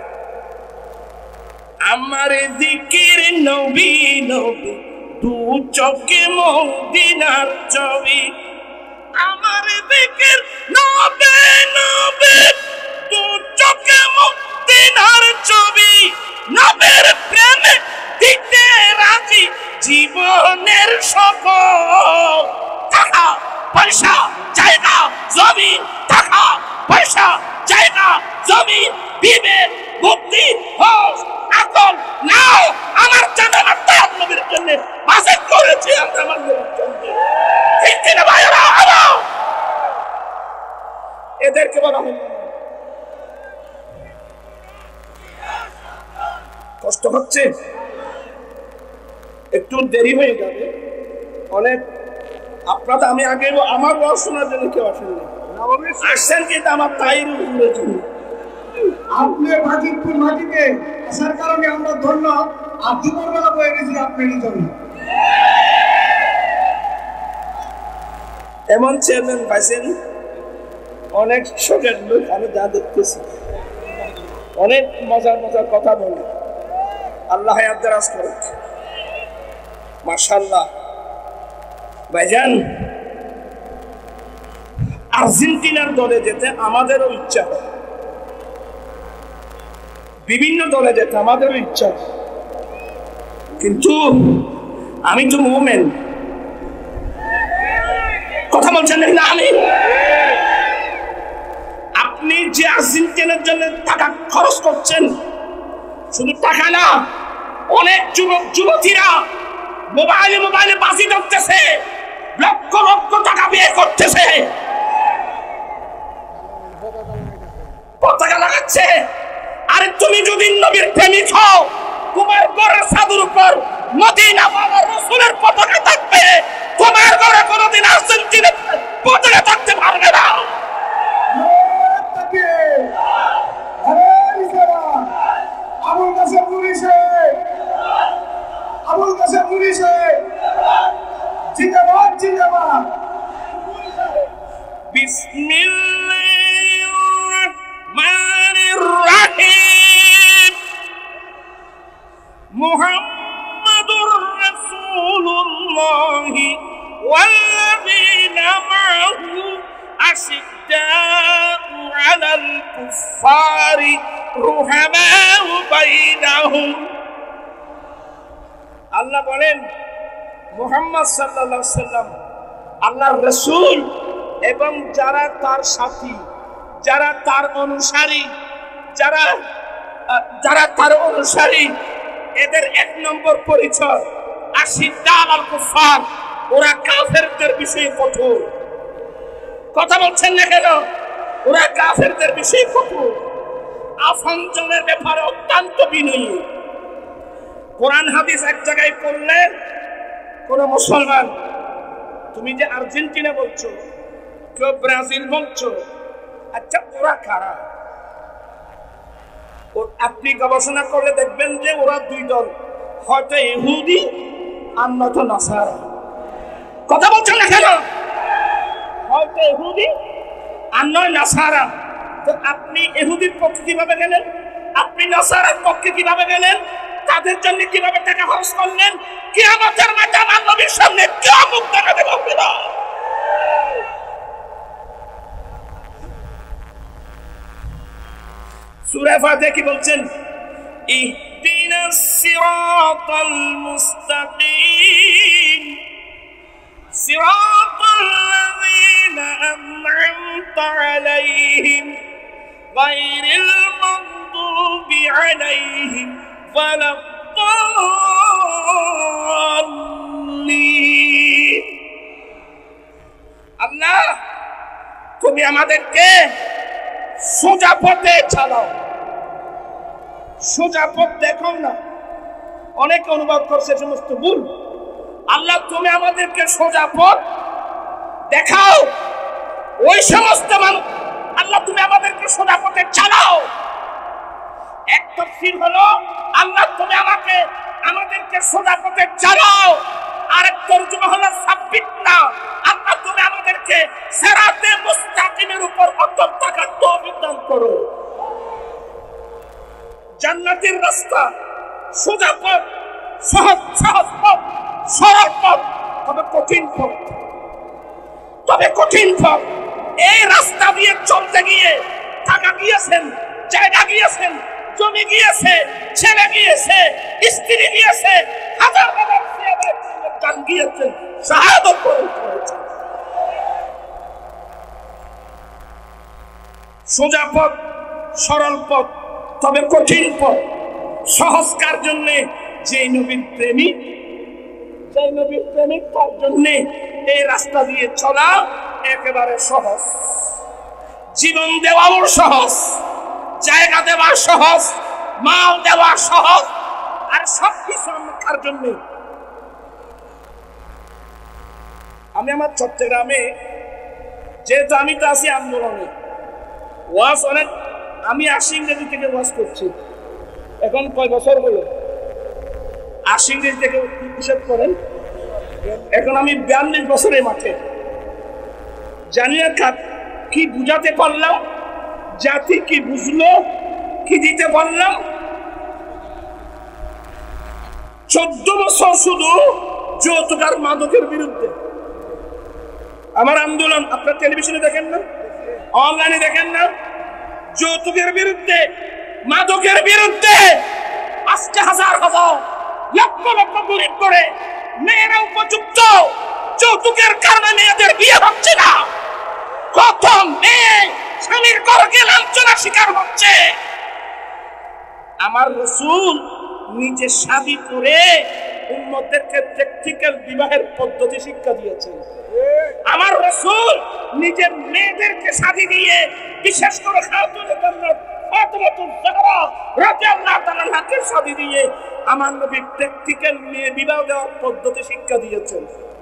আমার দিকের নবী নবী দু চোখে মদিনার ছবি। আমার দিকের নবী নবী দু চোখে মদিনার ছবি। নবীর প্রেমে দিতে রাজি জীবনের সকল। টাকা পয়সা জায়গা জমিন, টাকা পয়সা জায়গা জমিন, বিবেক বুদ্ধি হোশ আকল নাও আমার জন্য, আমার দয়াল নবীর জন্য বাসেট করেছি আমরা আমার নবীর জন্য। ঠিক কিনা ভাইরা? হলো এদেরকে বলা হলো কষ্ট হচ্ছে, একটু দেরি হয়ে যাবে অনেক। আপনারা আমি আগে আমার ওয়াজ শোনার জন্য কেউ আসেননি, আসছেন কিন্তু আমার তাইর জন্য। আপনি বাজিতপুর মাটিতে আসার কারণে আমরা ধন্য। আর দুপুরবেলা বয়ে গেছি আপনার জন্য। এমন চেয়ারম্যান পাইছেন, অনেক শোকের লোক। আমি যা দেখতেছি অনেক মজার মজার কথা বলে। আল্লাহ হায়াত দারাজ করুক। মাশাআল্লাহ ভাইজান, আর্জেন্টিনার দলে যেতে আমাদেরও ইচ্ছা হয়, বিভিন্ন দলে যেতে আমাদেরও ইচ্ছা হয়, কিন্তু আমি তো মুমিন। কথা বলছেন না? আমি আপনি যে আর্জেন্টিনার জন্য টাকা খরচ করছেন, শুধু টাকা না, অনেক যুবক যুবতীরা মোবাইলে মোবাইলে বাজি ধরতেছে, লক্ষ লক্ষ টাকা ব্যয় করতেছে, পতাকা লাগাচ্ছে। আরে তুমি যদি নবীর প্রেমিক হও, তোমার ঘরের ছাদের উপর মদিনা ওয়ালা রাসূলের পতাকা থাকবে, তোমার ঘরে কোনোদিন আর্জেন্টিনার পতাকা থাকতে পারবে না। আমার কাছে পুলিশে পুলিশে জিন্দাবাদ জিন্দাবাদ। বিসমিল্লাহির রহমানির রহিম। মুহাম্মাদুর রাসূলুল্লাহি ওয়াল্লাযীনা মা'হু আশিদ্দাউ আলাল কুফফারি রুহামাউ বাইনাহুম। আল্লাহ বলেন মুহাম্মদ সাল্লাল্লাহু আলাইহি সাল্লাম আল্লাহর রাসূল এবং যারা তার সাথী, যারা তার অনুসারী, যারা যারা তার অনুসারী, এদের এক নম্বর পরিচয় আশিদ্দা আলাল কুফফার, ওরা কাফেরদের বিষয়ে কঠোর। কথা বলছেন না কেন? ওরা কাফেরদের বিষয়ে কঠোর, আপনজনের ব্যাপারে অত্যন্ত বিনয়ী। কোরআন হাদিস এক জায়গায় পড়লে কোন মুসলমান, তুমি যে আর্জেন্টিনা বলছো, কেউ ব্রাজিল বলছো, আচ্ছা ওরা কারা? আপনি গবেষণা করলে দেখবেন যে ওরা দুই দল, হয়তো ইহুদি আর নয়তো নাসারা। কথা বলছেন না কেন? হয়তো ইহুদি আর নয় নাসারা। তো আপনি ইহুদির পক্ষে কিভাবে গেলেন? আপনি নাসারার পক্ষে কিভাবে গেলেন? তাদের জন্য কিভাবে টাকা খরচ করলেন? কিয়ামতের ময়দানে আল্লাহর নবীর সামনে কে মুখ দেখাতে পারবে না? সূরা ফাতিহা কি বলছেন? ইহদিনাস সিরাতাল মুস্তাকিম সিরাতাল লাযীনা আন'আমতা আলাইহিম গায়রিল মাগদুবি আলাইহিম ওয়ালাদ-দাল্লিন। আল্লাহ তুমি আমাদেরকে সোজা পথে চালাও। সোজা পথ দেখো না, অনেকে অনুবাদ করছে সমস্ত ভুল। আল্লাহ তুমি আমাদেরকে সোজা পথ দেখাও, ওই সমস্ত মানুষ। আল্লাহ তুমি আমাদেরকে সোজা পথে চালাও। এক তাফসীর হলো আল্লাহ তুমি আমাকে আমাদেরকে সোজা পথে চালাও। আরেক তরজমা হলো সাব্বিতনা, আল্লাহ তুমি আমাদেরকে সিরাতে মুস্তাকিমের উপর অটল থাকার তৌফিক দান করো। জান্নাতের রাস্তা, সোজা পথ, সহজ সহজ পথ, সরল পথ, তবে কঠিন পথ, তবে কঠিন পথ। এই রাস্তা দিয়ে চলতে গিয়ে টাকা গিয়েছেন, জায়গা গিয়েছেন, জমি গিয়েছে, ছেলে গিয়েছে, স্ত্রী গিয়েছে, হাজার হাজার জান গিয়েছেন, শাহাদাত বরণ করেছেন। সোজা পথ, সরল পথ, তবে কঠিন পথ। সহজকার জন্য যে নবীর প্রেমিক, যে নবীর প্রেমিক তার জন্য এই রাস্তা দিয়ে চলা একেবারে সহজ। জীবন দেওয়াও সহজ, জায়গা দেওয়া সহজ, মাল দেওয়া সহজ, আর সবকিছু আমার জন্য। আমি আমার চট্টগ্রামে, যেহেতু আমি তো আছি আন্দোলনে, ওয়াজ অনেক, আমি আশি ইংরেজি থেকে ওয়াজ করছি। এখন কয় বছর হলো? আশি ইংরেজি থেকে হিসাব করেন। এখন আমি বিয়াল্লিশ বছরের মাঠে। জানি না কি বুঝাতে পারলাম, জাতি কি বুঝলো, কি দিতে পারলাম। চোদ্দ বছর শুধু যৌতুক আর মাদকের বিরুদ্ধে আমার আন্দোলন। আপনার টেলিভিশনে দেখেন না, অনলাইনে দেখেন না? যৌতুকের বিরুদ্ধে, মাদকের বিরুদ্ধে। আজকে হাজার হাজার লক্ষ লক্ষ গরিব করে মেয়েরা উপযুক্ত, যৌতুকের কারণে মেয়েদের বিয়ে হচ্ছে না। কত মেয়ে স্বামীর ঘরকে লাঞ্ছনা শিকার হচ্ছে। আমার রাসূল নিজে শাদী করে উম্মতদেরকে প্র্যাকটিক্যাল বিবাহের পদ্ধতি শিক্ষা দিয়েছেন। আমার রাসূল নিজে মেয়েদেরকে শাদী দিয়ে, বিশেষ করে খাতুনে জান্নাত ফাতিমাতুজ জাহরা রাদিয়াল্লাহু তাআলা আনহাকে শাদী দিয়ে আমার নবী প্র্যাকটিক্যাল মেয়ে বিবাহ দেওয়ার পদ্ধতি শিক্ষা দিয়েছেন।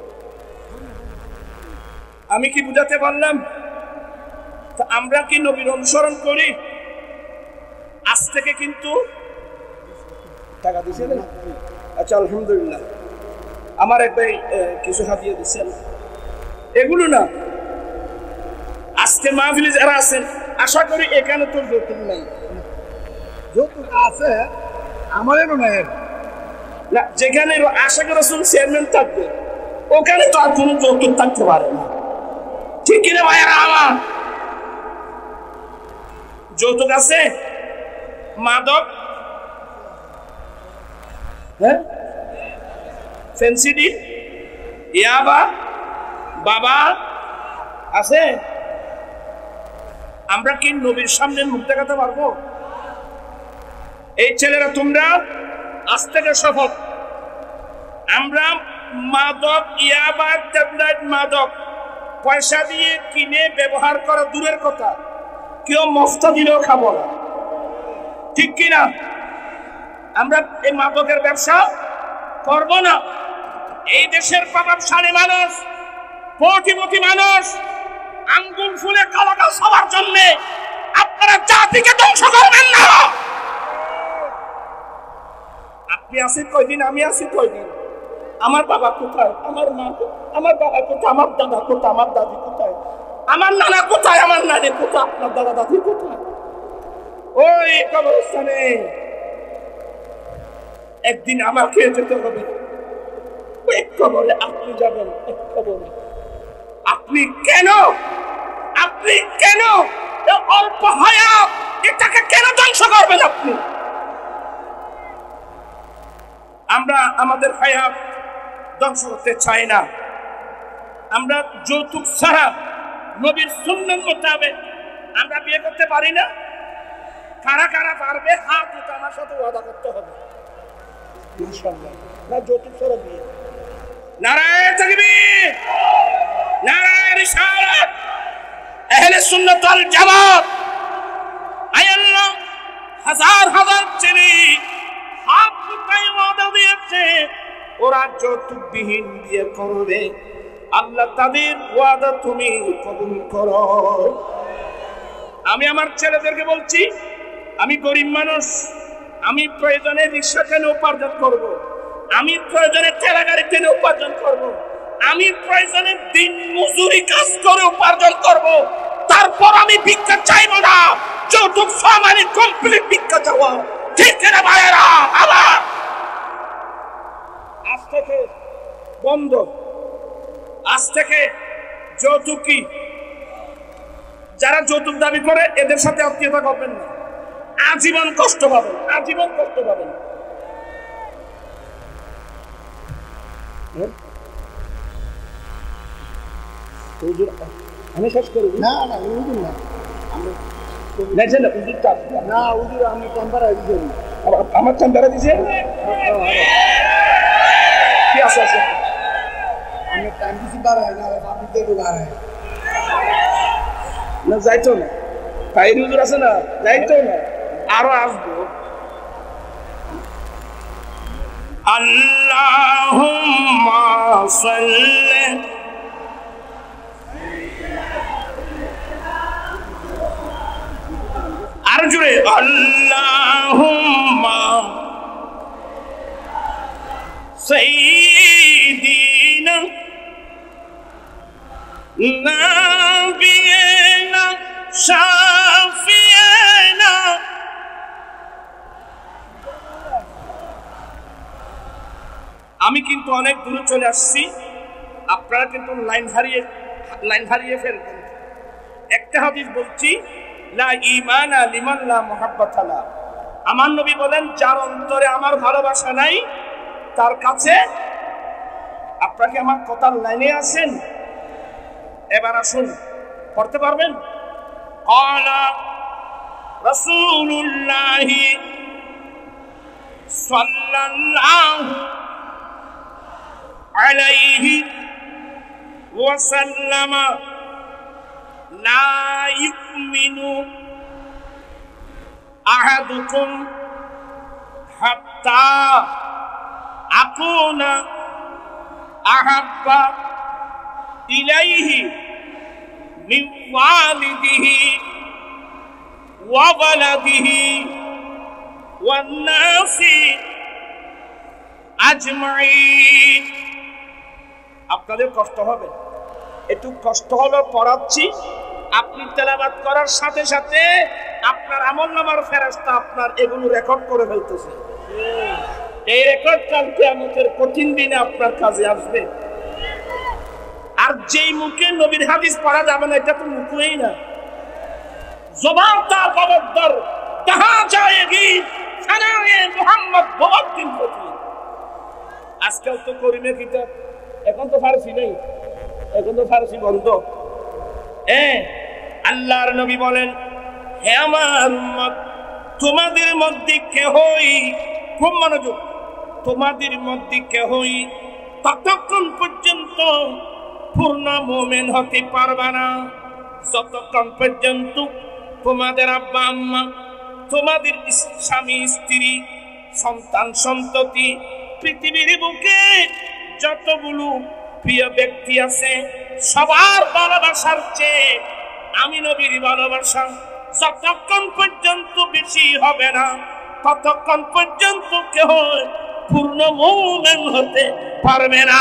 আমি কি বুঝাতে পারলাম? তো আমরা কি নবীর অনুসরণ করি? আজ থেকে কিন্তু টাকা দিয়েছিলেন, আচ্ছা আলহামদুলিল্লাহ। আমার এক ভাই কিছু হাতিয়ে দিচ্ছেন, এগুলো না। আজকে মাহফিলে যারা আছেন আশা করি এখানে তো যৌতুক নাই। যৌতুক আছে আমারও নাই না, যেখানে আশিক রাসূল চেয়ারম্যান থাকবে ওখানে তো আর কোনো যৌতুক থাকতে পারে না, ঠিক কিনা ভাইয়ারা আমার? যৌতুক আছে, মাদক, হ্যাঁ, ফেন্সিডি, ইয়াবা, বাবা আছে। আমরা কি নবীর সামনে মুখ দেখাতে পারবো? এই ছেলেরা তোমরা আজ থেকে শপথ, আমরা মাদক, ইয়াবা, ট্যাবলেট, মাদক পয়সা দিয়ে কিনে ব্যবহার করা দূরের কথা, কেউ মফতা দিলেও খাবো না, ঠিক কিনা? আমরা এই মাদকের ব্যবসা করব না। এই দেশের প্রভাবশালী মানুষ, কোটিপতি মানুষ আঙ্গুল ফুলে কালাকাল সবার জন্য আপনারা জাতিকে ধ্বংস করবেন না। আপনি আছেন কয়দিন, আমি আছি কয়দিন, আমার বাবা কোথায়, আমার মা, আমার বাবা কোথায়, আমার দাদা কোথায়, আমার দাদি কোথায়, আমার নানা কোথায়, আমার নানি কোথায়, আপনার দাদা দাদি কোথায়? ওই কবরস্থানে একদিন আমাকে যেতে হবে, এক কবরে আপনি যাবেন, এক কবরে। আপনি কেন, আপনি কেন অল্প হায়াত এটাকে কেন ধ্বংস করবেন আপনি? আমরা আমাদের হায়াত ধ্বংস করতে চাই না। আমরা যৌতুক ছাড়া নবীর সুন্নাত মোতাবেক আমরা বিয়ে করতে পারি না। কারা কারা পারবে হাত উঠে আমার সাথে ওয়াদা করতে হবে ইনশাআল্লাহ। না যৌতুক ছাড়া বিয়ে। নারায়ে তাকবীর, নারায়ে রিসালাত, আহলে সুন্নাত ওয়াল জামাত। আয় আল্লাহ, হাজার হাজার ছেলে হাত উঠে ওয়াদা দিয়েছে ওরা যৌতুকবিহীন বিয়ে করবে। আল্লাহ তাদের ওয়াদা তুমি কবুল করো। আমি আমার ছেলেদেরকে বলছি, আমি গরিব মানুষ, আমি প্রয়োজনে রিক্সা টেনে উপার্জন করব, আমি প্রয়োজনে ঠেলা গাড়ি টেনে উপার্জন করব, আমি প্রয়োজনে দিন মজুরি কাজ করে উপার্জন করব, তারপর আমি ভিক্ষা চাইব না। যৌতুক মানে কমপ্লিট ভিক্ষা চাওয়া, ঠিক না ভাইয়েরা আমার? আজ থেকে বন্ধ, আজ থেকে যৌতুকি যারা যৌতুক দাবি করে এদের সাথে আত্মীয়তা করবেন না, আজীবন কষ্ট পাবেন, আজীবন কষ্ট পাবেন। আমি শেষ করি না না উজুর না না উজুর আমি টেম্পারা দিয়েছি, আমার টেম্পারা দিয়েছে কি আছে আছে আমি টাইম দিছি বাড়াই না আপনি দেবো বাড়াই না, যাইতো না, তাইর হুজুর আছে না, যাইতো না, আরো আসবো। আল্লাহুম্মা সাল্লি আর জুড়ে আল্লাহুম্মা সাইয়্যিদিনা নাবিয়িনা শাফিয়িনা। আমি কিন্তু অনেক দূরে চলে আসছি, আপনারা কিন্তু লাইন হারিয়ে লাইন হারিয়ে ফেলবেন। একটা হাদিস বলছি, লা ঈমানা লিমান লা মুহাব্বাতা লা। আমার নবী বলেন, যার অন্তরে আমার ভালোবাসা নাই তার কাছে। আপনারা কি আমার কথার লাইনে আছেন? এবার আসুন, পড়তে পারবেন? ক্বালা রাসূলুল্লাহ সাল্লাল্লাহু আলাইহি ওয়াসাল্লাম, লা ইউমিনু আহাদুকুম হাত্তা আকুনা আহাব্বা ইলাইহি মিন ওয়ালিদিহি ওয়া ওয়ালাদিহি ওয়ান নাসি আজমাইন। আপনাদের কষ্ট হবে, একটু কষ্ট হলো পড়াচ্ছি। আপনি তেলাওয়াত করার সাথে সাথে আপনার আমলনামার ফেরেশতা আপনার এগুলো রেকর্ড করে ফেলতেছে। এই রেকর্ড কাল কিয়ামতের কঠিন দিনে আপনার কাজে আসবে। আর যেই মুখে নবীর হাদিস পড়া যাবে না, এটা তো মুখই না, জবান তার খবরদার, কহা যায়গি সানায়ে মুহাম্মদ বহুত দিন কঠিন। আজকাল তো করিমে কিতাব, এখন তো ফারসি নেই, এখন তো ফারসি বন্ধ। হ্যাঁ, আল্লাহর নবী বলেন, হে আমার উম্মত, তোমাদের মধ্যে কেহই, খুব মনোযোগ, তোমাদের মধ্যে কেহই ততক্ষণ পর্যন্ত পূর্ণ মুমিন হতে পারবে না যতক্ষণ পর্যন্ত তোমাদের আব্বা আম্মা, তোমাদের স্বামী স্ত্রী, সন্তান সন্ততি, পৃথিবীর বুকে যতগুলো প্রিয় ব্যক্তি আছে সবার ভালোবাসার চেয়ে আমি নবীর ভালোবাসা যতক্ষণ পর্যন্ত বেশি হবে না ততক্ষণ পর্যন্ত কেহ পূর্ণ মুমিন হতে পারবে না।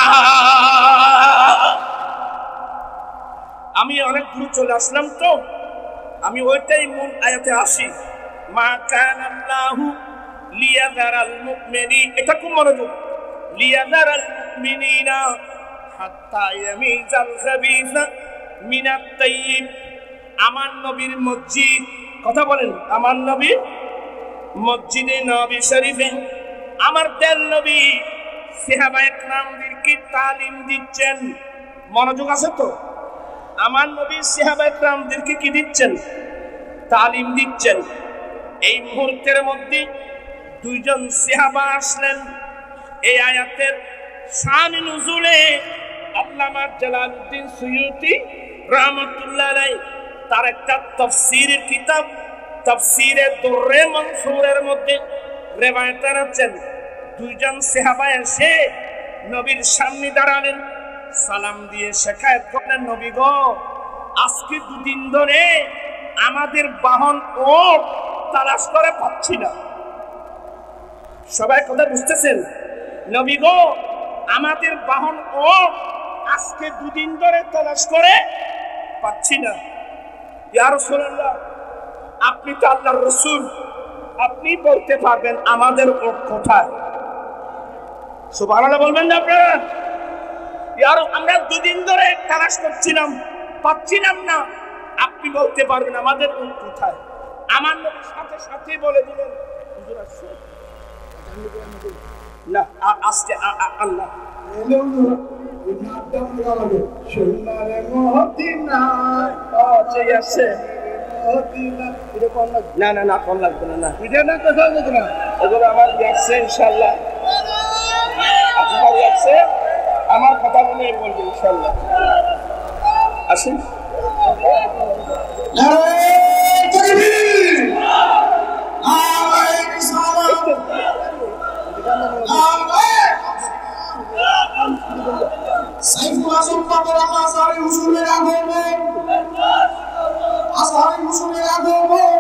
আমি অনেক দূর চলে আসলাম, তো আমি ওইটাই মূল আয়াতে আসি। মা কানা আল্লাহু লিয়াযারাল মুমিনিন, এটা খুব মনোযোগ, লিয়াযারাল মুমিনিনা হাত্তা ইয়ামিজাল খাবিসা মিনাত তাইয়িব। আমার নবীর মসজিদ, কথা বলেন, আমার নবীর মসজিদে নবী শরীফে আমার তেল নবী সাহাবায়ে কেরামদেরকে তালিম দিচ্ছেন। মনোযোগ আছে তো? আমার নবী সাহাবায়ে কেরামদেরকে কি দিচ্ছেন? তালিম দিচ্ছেন। এই মুহূর্তের মধ্যে দুইজন সাহাবা আসলেন। এই আয়াতের শান নুজুলে আল্লামা জালালউদ্দিন সুয়ুতি রাহমাতুল্লাহ আলাইহি তার একটা তাফসীরের কিতাব তাফসীরে দুররে মনসুরের মধ্যে রিওয়ায়াত আছেন, দুইজন সাহাবা এসে নবীর সামনে দাঁড়ালেন, সালাম দিয়ে শেখায়ত করলেন, নবী গো, আজকে দুদিন ধরে আমাদের বাহন ওট তালাশ করে পাচ্ছি না। সবাই কথা বুঝতেছেন? নবী গো, আমাদের বাহন ওট আজকে দুদিন ধরে তালাশ করে পাচ্ছি না। ইয়া রাসূলুল্লাহ, আপনি তো আল্লাহর রাসূল, আপনি বলতে পারবেন আমাদের ওট কোথায়? সুবহানাল্লাহ বলবেন না আপনারা? ইয়ার আমরা দুদিন ধরে তালাশ করছিলাম, পাচ্ছিলাম না, আপনি বলতে পারবেন আমাদের ওট কোথায়? আমার নবীর সাথে সাথে বলে দিলেন, হুজুর আসছে না, আজকে আল্লাহ না না না কম লাগবে না, না এগুলো আমার আসছে ইনশাল্লাহ, আপনার আসছে, আমার কথা মনে বলবে ইনশাল্লাহ। আসেন সাইফুল আজম বাবার আসারি হুজুরের আগমন, আসারি হুজুরের আগমন।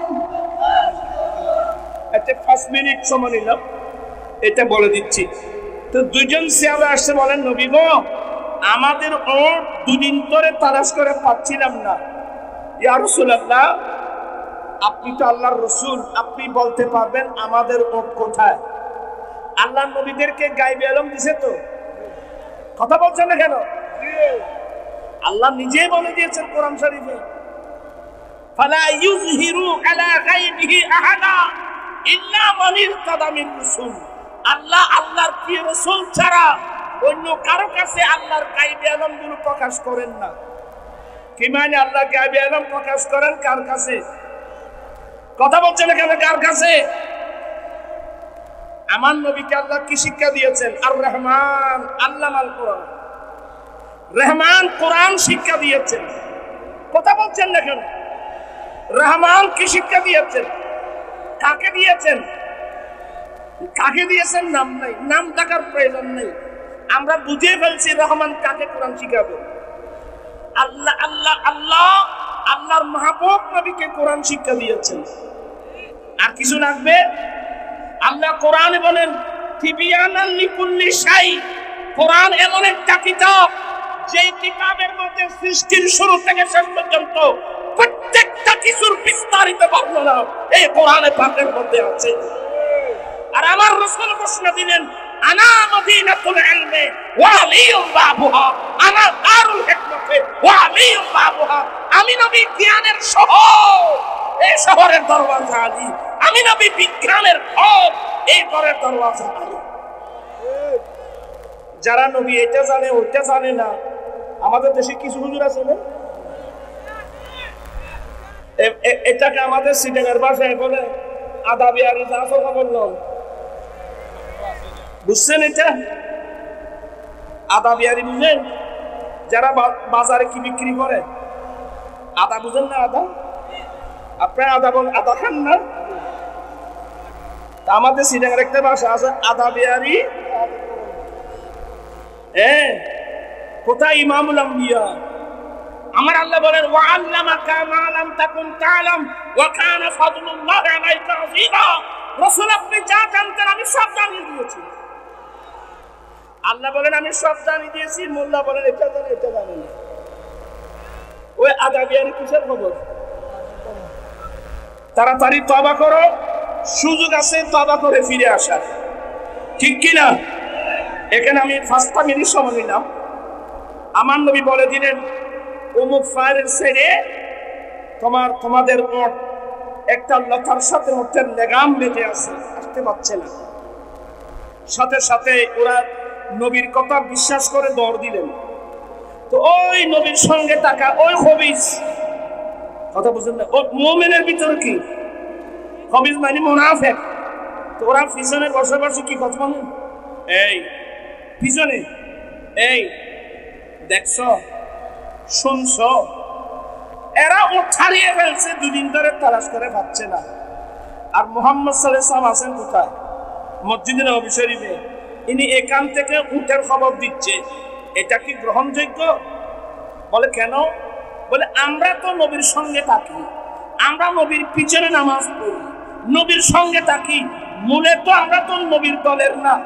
একটা পাঁচ মিনিট সময় নিলাম, এটা বলে দিচ্ছি। তো দুইজন সাহাবা আসছে, বলেন নবী গো, আমাদের ওট দুদিন ধরে তালাশ করে পাচ্ছিলাম না। ইয়া রাসূলুল্লাহ, আপনি তো আল্লাহর রাসূল, আপনি বলতে পারবেন আমাদের ওট কোথায়? আল্লাহর নবীদেরকে গায়বে ইলম দিছে তো, কথা বলছেন না কেন? আল্লাহ নিজেই বলে দিয়েছেন কোরআন শরীফে, ফালা ইউযহিরু আলা গায়বিহি আহাদা ইল্লা মান ইরতাদা মিন রাসূল। আল্লাহ আল্লাহর প্রিয় রাসূল ছাড়া অন্য কারো কাছে আল্লাহর গায়বে ইলমগুলো প্রকাশ করেন না। কি মানে আল্লাহ গায়বে ইলম প্রকাশ করেন কার কাছে? কথা বলছেন না কেন? কার কাছে? আমার নবীকে আল্লাহ কি শিক্ষা দিয়েছেন? আর রহমান আল্লামাল কোরআন, রহমান কোরআন শিক্ষা দিয়েছেন। কথা বলছেন না কেন? রহমান কি শিক্ষা দিয়েছেন? কাকে দিয়েছেন? কাকে দিয়েছেন নাম নাই, নাম থাকার প্রয়োজন নেই, আমরা বুঝে ফেলছি রহমান কাকে কোরআন শিখাবে। আল্লাহ আল্লাহ আল্লাহ আল্লাহর মাহবুব নবীকে কোরআন শিক্ষা দিয়েছেন। আর কিছু লাগবে? আল্লাহ কোরআনে বলেন তিবিয়ানাল লিকুল্লি শাই, কোরআন এমন একটা কিতাব যে কিতাবের মধ্যে সৃষ্টির শুরু থেকে শেষ পর্যন্ত প্রত্যেকটা কিছুর বিস্তারিত বর্ণনা এই কোরআনে পাকের মধ্যে আছে। আর আমার রাসূল ঘোষণা দিলেন, আনা মদিনাতুল ইলমি ওয়া আলিয়ুম বাবুহা, আনা দারুল হিকমতি ওয়া আলিয়ুম বাবুহা। আমি নবী জ্ঞানের শহর, এই শহরের দরওয়াজা আলী। আমি নবী বিজ্ঞানের ঘর, এই ঘরের দরওয়াজা আলী। যারা নবী এটা জানে ওইটা জানে না, আমাদের দেশে কিছু হুজুর আছে না, এটাকে আমাদের সিটাঙ্গার ভাষায় বলে আদাবি আর জাফর খবর নন। বুঝছেন এটা? আদা বিহারি বুঝেন? যারা বাজারে কি বিক্রি করে আদা বুঝেন না? আদা আপনার আদা বল, আদা খান না? আমাদের সিটাঙ্গার একটা ভাষা আছে আদা বিহারি। হ্যাঁ, কোথায় ইমামুল আম্বিয়া? আমার আল্লাহ বলেন, ওয়া আল্লামাকা মা লাম তাকুন তা'লাম ওয়া কানা ফাদলুল্লাহি আলাইকা আযীমা। রাসূল আপনি যা জানতেন আমি সব জানিয়ে দিয়েছি। আল্লাহ বলেন আমি সব জানিয়ে দিয়েছি, মোল্লা বলেন এটা জানি এটা জানি না। ওই আদাবিয়ারি কিসের খবর? তাড়াতাড়ি তওবা করো, সুযোগ আছে তওবা করে ফিরে আসার, ঠিক কি না? এখানে আমি পাঁচটা মিনিট সময় নিলাম। আমার নবী বলে দিলেন, অমুক ফায়ারের ছেড়ে তোমার তোমাদের ওট একটা লতার সাথে ওটের লেগাম বেঁধে আছে, আসতে পারছে না। সাথে সাথে ওরা নবীর কথা বিশ্বাস করে দৌড় দিলেন। তো ওই নবীর সঙ্গে থাকা ওই খবিজ, কথা বুঝলেন না? ও মুমিনের ভিতরে কি খবিজ মানে মুনাফিক। তো ওরা পিছনে বসে বসে কি কথা বলেন, এই পিছনে, এই দেখছ শুনছ, এরা ও ছাড়িয়ে ফেলছে, দুদিন ধরে তালাশ করে পাচ্ছে না। আর মুহাম্মদ সাল্লাল্লাহু আলাইহি ওয়াসাল্লাম আছেন কোথায়? মসজিদে নববী শরীফে। ইনি এখান থেকে উটের খবর দিচ্ছে, এটা কি গ্রহণযোগ্য? বলে কেন? বলে আমরা তো নবীর সঙ্গে থাকি, আমরা নবীর পিছনে নামাজ পড়ি, নবীর সঙ্গে থাকি, মূলে তো আমরা তো নবীর দলের না।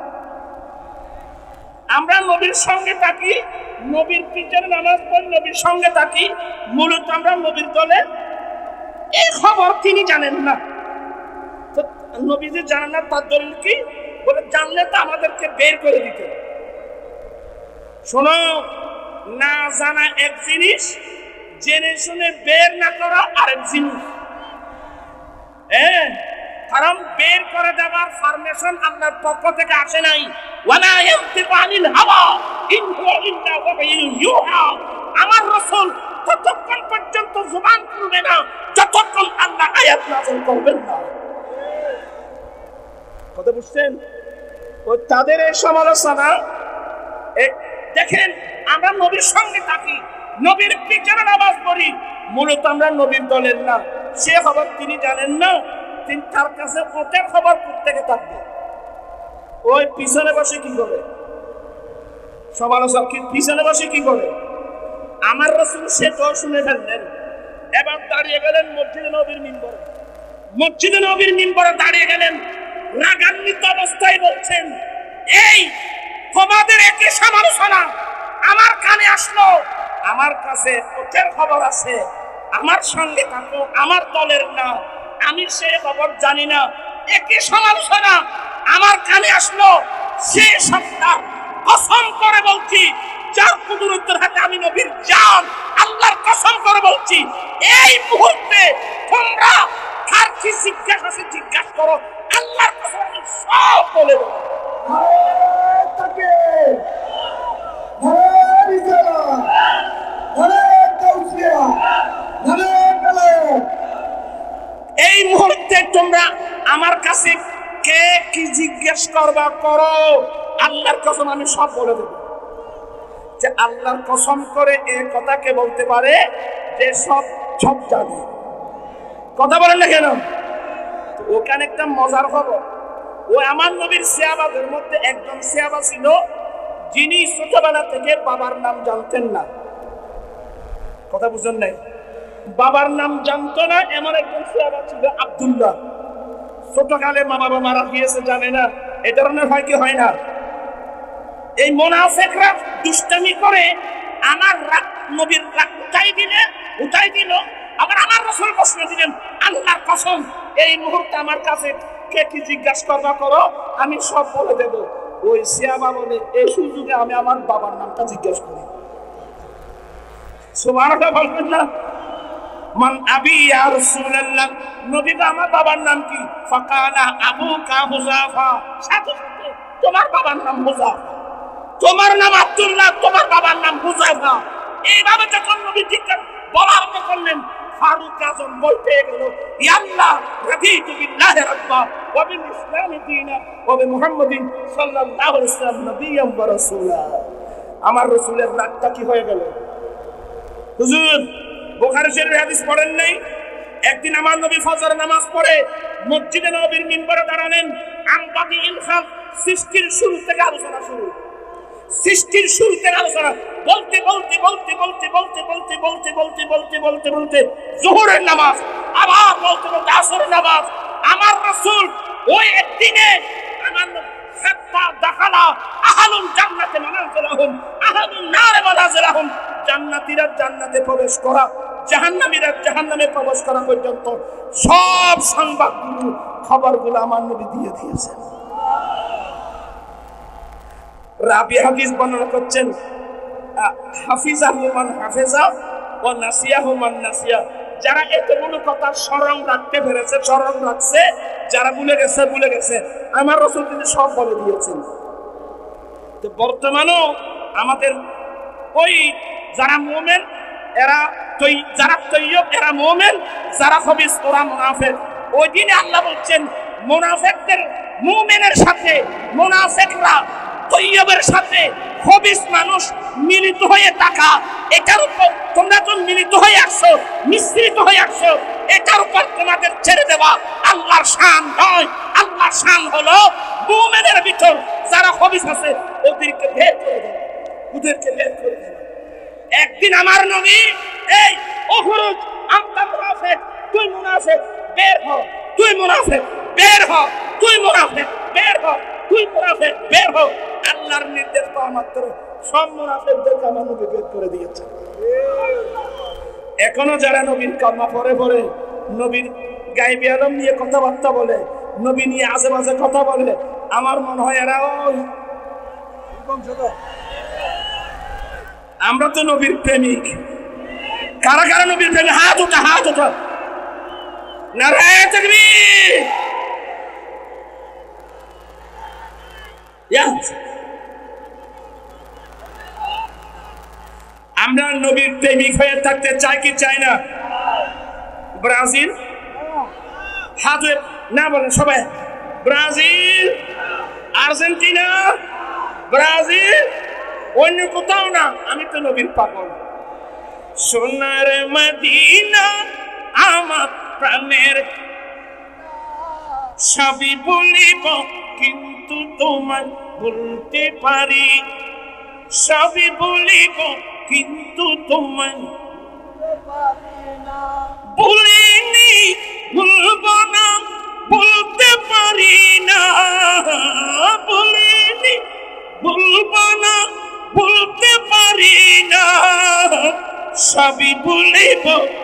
আমরা নবীর সঙ্গে থাকি, নবীর পিছনে নামাজ পড়ি, নবীর সঙ্গে থাকি, মূলত আমরা নবীর দলের। এই খবর তিনি জানেন না। তো নবী যে জানেন না তার দলিল কি? বলে জানলে তো আমাদেরকে বের করে দিতে। শোনো, না জানা এক জিনিস, জেনে শুনে বের না করা আরেক জিনিস। হ্যাঁ, কারণ বের করে দেওয়ার পারমিশন আল্লাহর পক্ষ থেকে আসে নাই। ওয়ালা ইয়ানতিকু আনিল হাওয়া ইন হুয়া ইল্লা ওয়াহয়ুন ইউহা। আমার রাসূল ততক্ষণ পর্যন্ত জবান খুলবে না যতক্ষণ আল্লাহ আয়াত নাযিল করবেন না। কথা বুঝছেন? ও তাদের এই সমালোচনা, দেখেন আমরা নবীর সঙ্গে থাকি, নবীর পিছনে নামাজ পড়ি, মূলত আমরা নবীর দলের না। সে খবর তিনি জানেন না। তিনি তার কাছে ওটের খবর প্রত্যেকে থাকবে। ওই পিছনে বসে কি করে সমালোচক? কি পিছনে বসে কি করে? আমার রাসূল সেটাও শুনে ফেললেন। এবার দাঁড়িয়ে গেলেন মসজিদে নবীর মিম্বরে। মসজিদে নবীর মিম্বরে দাঁড়িয়ে গেলেন, রাগান্বিত অবস্থায় বলছেন, এই তোমাদের একই সমালোচনা আমার কানে আসলো, আমার কাছে ওটের খবর আছে, আমার সঙ্গে থাকো, আমার দলের না, আমি সে খবর জানি না। একই সমালোচনা আমার কানে আসলো, সে সত্তার কসম করে বলছি, যার কুদরতের হাতে আমি নবীর জান, আল্লাহর কসম করে বলছি, এই মুহূর্তে তোমরা কার কি জিজ্ঞাসা আছে জিজ্ঞাসা করো, আল্লাহর কসম আমি সব বলে দেব। এই মুহূর্তে তোমরা আমার কাছে কে কি জিজ্ঞেস করবা করো, আল্লাহর কসম আমি সব বলে দেব। যে আল্লাহর কসম করে এই কথা কে বলতে পারে যে সব সব জানে? কথা বলেন না কেন? ওখানে একটা মজার খবর, ও আমার নবীর সাহাবাদের মধ্যে একজন সাহাবা ছিল যিনি ছোটবেলা থেকে বাবার নাম জানতেন না। কথা বুঝেন নাই? বাবার নাম জানতো না এমন একজন সাহাবা ছিল আব্দুল্লাহ। ছোটকালে মা বাবা মারা গিয়েছে জানে না, এ ধরনের হয় কি হয় না? এই মুনাফিকরা দুষ্টামি করে আমার রাগ নবীর রাগ উঠাই দিলে উঠাই দিল। আবার আমার রাসূল প্রশ্ন দিলেন, আল্লাহর কসম এই মুহূর্তে আমার কাছে কে কি জিজ্ঞাসা করবা করো, আমি সব বলে দেব। ওই সিয়াবা বলে এই সুযোগে আমি আমার বাবার নামটা জিজ্ঞাসা করি। সুবহানাল্লাহ বলবেন না? মান আবি ইয়া রাসূলুল্লাহ, নবী আমার বাবার নাম কি? ফাকালা আবুকা হুযাফা, সাথে সাথে তোমার বাবার নাম হুযাফা, তোমার নাম আব্দুল্লাহ, তোমার বাবার নাম হুযাফা। এইভাবে যখন নবী জিজ্ঞাসা বলার তো করলেন, ফারুক আযম বলতে গেল, ইয়া আল্লাহ রাদিতু বিল্লাহি রাব্বা ওয়া বিল ইসলামি দীনা ওয়া বি মুহাম্মাদিন সাল্লাল্লাহু আলাইহি ওয়াসাল্লাম নবিয়্যান ওয়া রাসূলা। আমার রাসূলের রাগটা কি হয়ে গেল? হুজুর বুখারী শরীফের হাদিস পড়েন নাই? একদিন আমার নবী ফজর নামাজ পড়ে মসজিদে নববীর মিম্বরে দাঁড়ালেন। আমবাদি ইলখাল, সৃষ্টির শুরু থেকে আলোচনা শুরু, সৃষ্টির শুরু থেকে আলোচনা বলতে বলতে বলতে বলতে বলতে বলতে বলতে বলতে বলতে বলতে বলতে যোহরের নামাজ, আবার বলতে বলতে আসরের নামাজ। আমার রাসূল ওই একদিনে আমার হাত্তা দাখালা আহলুল জান্নাতে মানাজিলাহুম আহলুন নার মানাজিলাহুম, জান্নাতীরা জান্নাতে প্রবেশ করা, জাহান্নামীরা জাহান্নামে প্রবেশ করা পর্যন্ত সব সংবাদগুলো খবরগুলো আমার নবী দিয়ে দিয়েছেন। রাবি হাদিস বর্ণনা করছেন, হাফিজাহু মান হাফিজা ওয়া নাসিয়াহু মান নাসিয়া, যারা এতগুলো কথা স্মরণ রাখতে পেরেছে স্মরণ রাখছে, যারা ভুলে গেছে ভুলে গেছে। আমার রাসূল তিনি সব বলে দিয়েছেন। তো বর্তমানেও আমাদের ওই যারা মুমিন এরা তৈ যারা তৈয়ব এরা মুমিন, যারা খবিস ওরা মুনাফিক। ওই দিনে আল্লাহ বলছেন মুনাফিকদের মুমিনের সাথে মুনাফিকরা তৈয়বের সাথে খবিস মানুষ মিলিত হয়ে থাকা, এটার উপর তোমরা তো মিলিত হয়ে আসছো, মিশ্রিত হয়ে আসছো, এটার উপর তোমাদের ছেড়ে দেওয়া আল্লাহর শান নয়। আল্লাহর শান হলো মুমিনের ভিতর যারা খবিস আছে ওদেরকে বের করে দেওয়া, ওদেরকে বের করে দেওয়া। একদিন আমার নবী এই ওহরুজ আনতা মুনাফিক, তুই মুনাফিক বের হ, তুই মুনাফিক বের হ, তুই মুনাফিক বের হ, তুই মুনাফিক বের হ। আল্লাহর নির্দেশ পাওয়া মাত্র সব মুনাফিকদেরকে আমার নবী বের করে দিয়েছে। এখনো যারা নবীর কালমা পড়ে পড়ে নবীর গায়েবী আলম নিয়ে কথাবার্তা বলে, নবী নিয়ে আশেপাশে কথা বলে, আমার মনে হয় এরা ওই আমরা তো নবীর প্রেমিক। কারা কারা নবীর প্রেমিক? হাত ওঠা, হাত ওঠা। নারায়ে তাকবীর। আমরা নবীর প্রেমিক হয়ে থাকতে চাই কি চাই না? ব্রাজিল হাত না বলেন সবাই, ব্রাজিল, আর্জেন্টিনা, ব্রাজিল, অন্য কোথাও না। আমি তো নবীর পাগল। সোনার মদিনা আমার প্রাণের, সবই বলিব কিন্তু তোমায় বলতে পারি, সবই বলিব কিন্তু তোমায় বলিনি, বলব না, বলতে পারি না, বলিনি, বলব না, বলতে পারি না, সবই বলিব।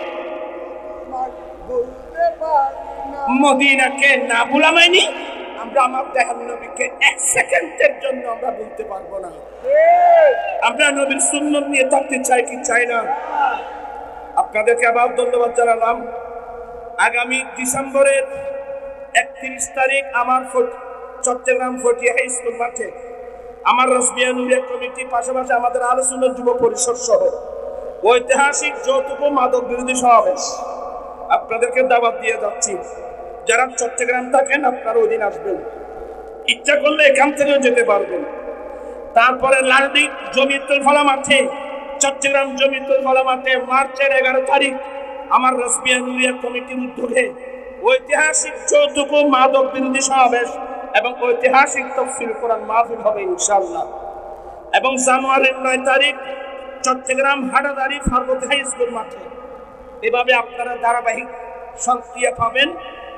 মদিনাকে না ভুলামাইনি আমরা আমার দেহের নবীকে এক সেকেন্ডের জন্য আমরা বলতে পারবো না। আমরা নবীর সুন্নাত নিয়ে থাকতে চাই কি চাই না? আপনাদেরকে আবার ধন্যবাদ জানালাম। আগামী ডিসেম্বরের একত্রিশ তারিখ আমার চট্টগ্রাম ফটিয়া হাই স্কুল মাঠে আমার রাসবিয়া নূরিয়া কমিটি পাশাপাশি আমাদের আলোচনা যুব পরিষদ সহ ঐতিহাসিক যৌতুক মাদক বিরোধী সমাবেশ আপনাদেরকে দাওয়াত দিয়ে যাচ্ছি। যারা চট্টগ্রাম থাকেন আপনারা ওই দিন আসবেন, ইচ্ছা করলে এখান থেকেও যেতে পারবেন। তারপরে লালদিক জমিতুল ফলা মাঠে, চট্টগ্রাম জমিতুল ফলা মাঠে মার্চের এগারো তারিখ আমার রাসবিয়া নূরিয়া কমিটির উদ্যোগে ঐতিহাসিক যৌতুক মাদক বিরোধী সমাবেশ এবং ঐতিহাসিক তাফসীর কোরআন মাহফিল হবে ইনশাআল্লাহ। এবং জানুয়ারির নয় তারিখ চট্টগ্রাম হাটাদারি ফার্মতি হাই স্কুল মাঠে। এভাবে আপনারা ধারাবাহিক সক্রিয় পাবেন।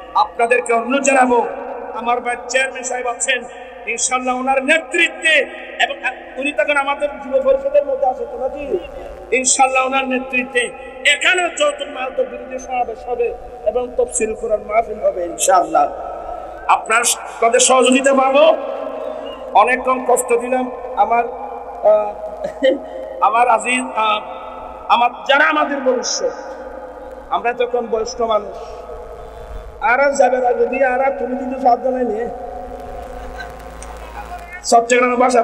আপনাদেরকে অনুরোধ জানাবো, আমার ভাই চেয়ারম্যান সাহেব আছেন, ইনশাআল্লাহ ওনার নেতৃত্বে এবং উনি তখন আমাদের যুব পরিষদের মধ্যে আছে তো নাকি? ইনশাআল্লাহ ওনার নেতৃত্বে এখানে যৌতুক মাদক বিরোধী সমাবেশ হবে এবং তাফসীর কোরআন মাহফিল হবে ইনশাআল্লাহ। আপনার তাদের সহযোগিতা পাবো। অনেকক্ষণ কষ্ট দিলাম আমার আমার আজিজ আমার যারা আমাদের ভবিষ্যৎ, আমরা তখন বয়স্ক মানুষ, আর যাবে না যদি আর তুমি কিন্তু সাবধানে নিয়ে চট্টগ্রামের ভাষা।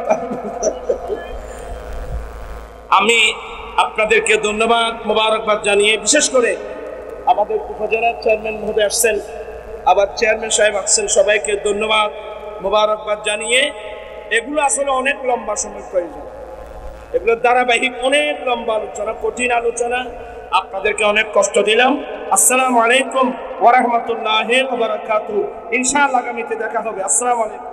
আমি আপনাদেরকে ধন্যবাদ মোবারকবাদ জানিয়ে, বিশেষ করে আমাদের উপজেলার চেয়ারম্যান মহোদয় আসছেন, আবার চেয়ারম্যান সাহেব আসছেন, সবাইকে ধন্যবাদ মোবারকবাদ জানিয়ে, এগুলো আসলে অনেক লম্বা সময় প্রয়োজন, এগুলো ধারাবাহিক অনেক লম্বা আলোচনা, কঠিন আলোচনা, আপনাদেরকে অনেক কষ্ট দিলাম। আসসালামু আলাইকুম ওয়া রাহমাতুল্লাহি ওয়া বারাকাতুহু। ইনশাআল্লাহ আগামীতে দেখা হবে। আসসালামু আলাইকুম।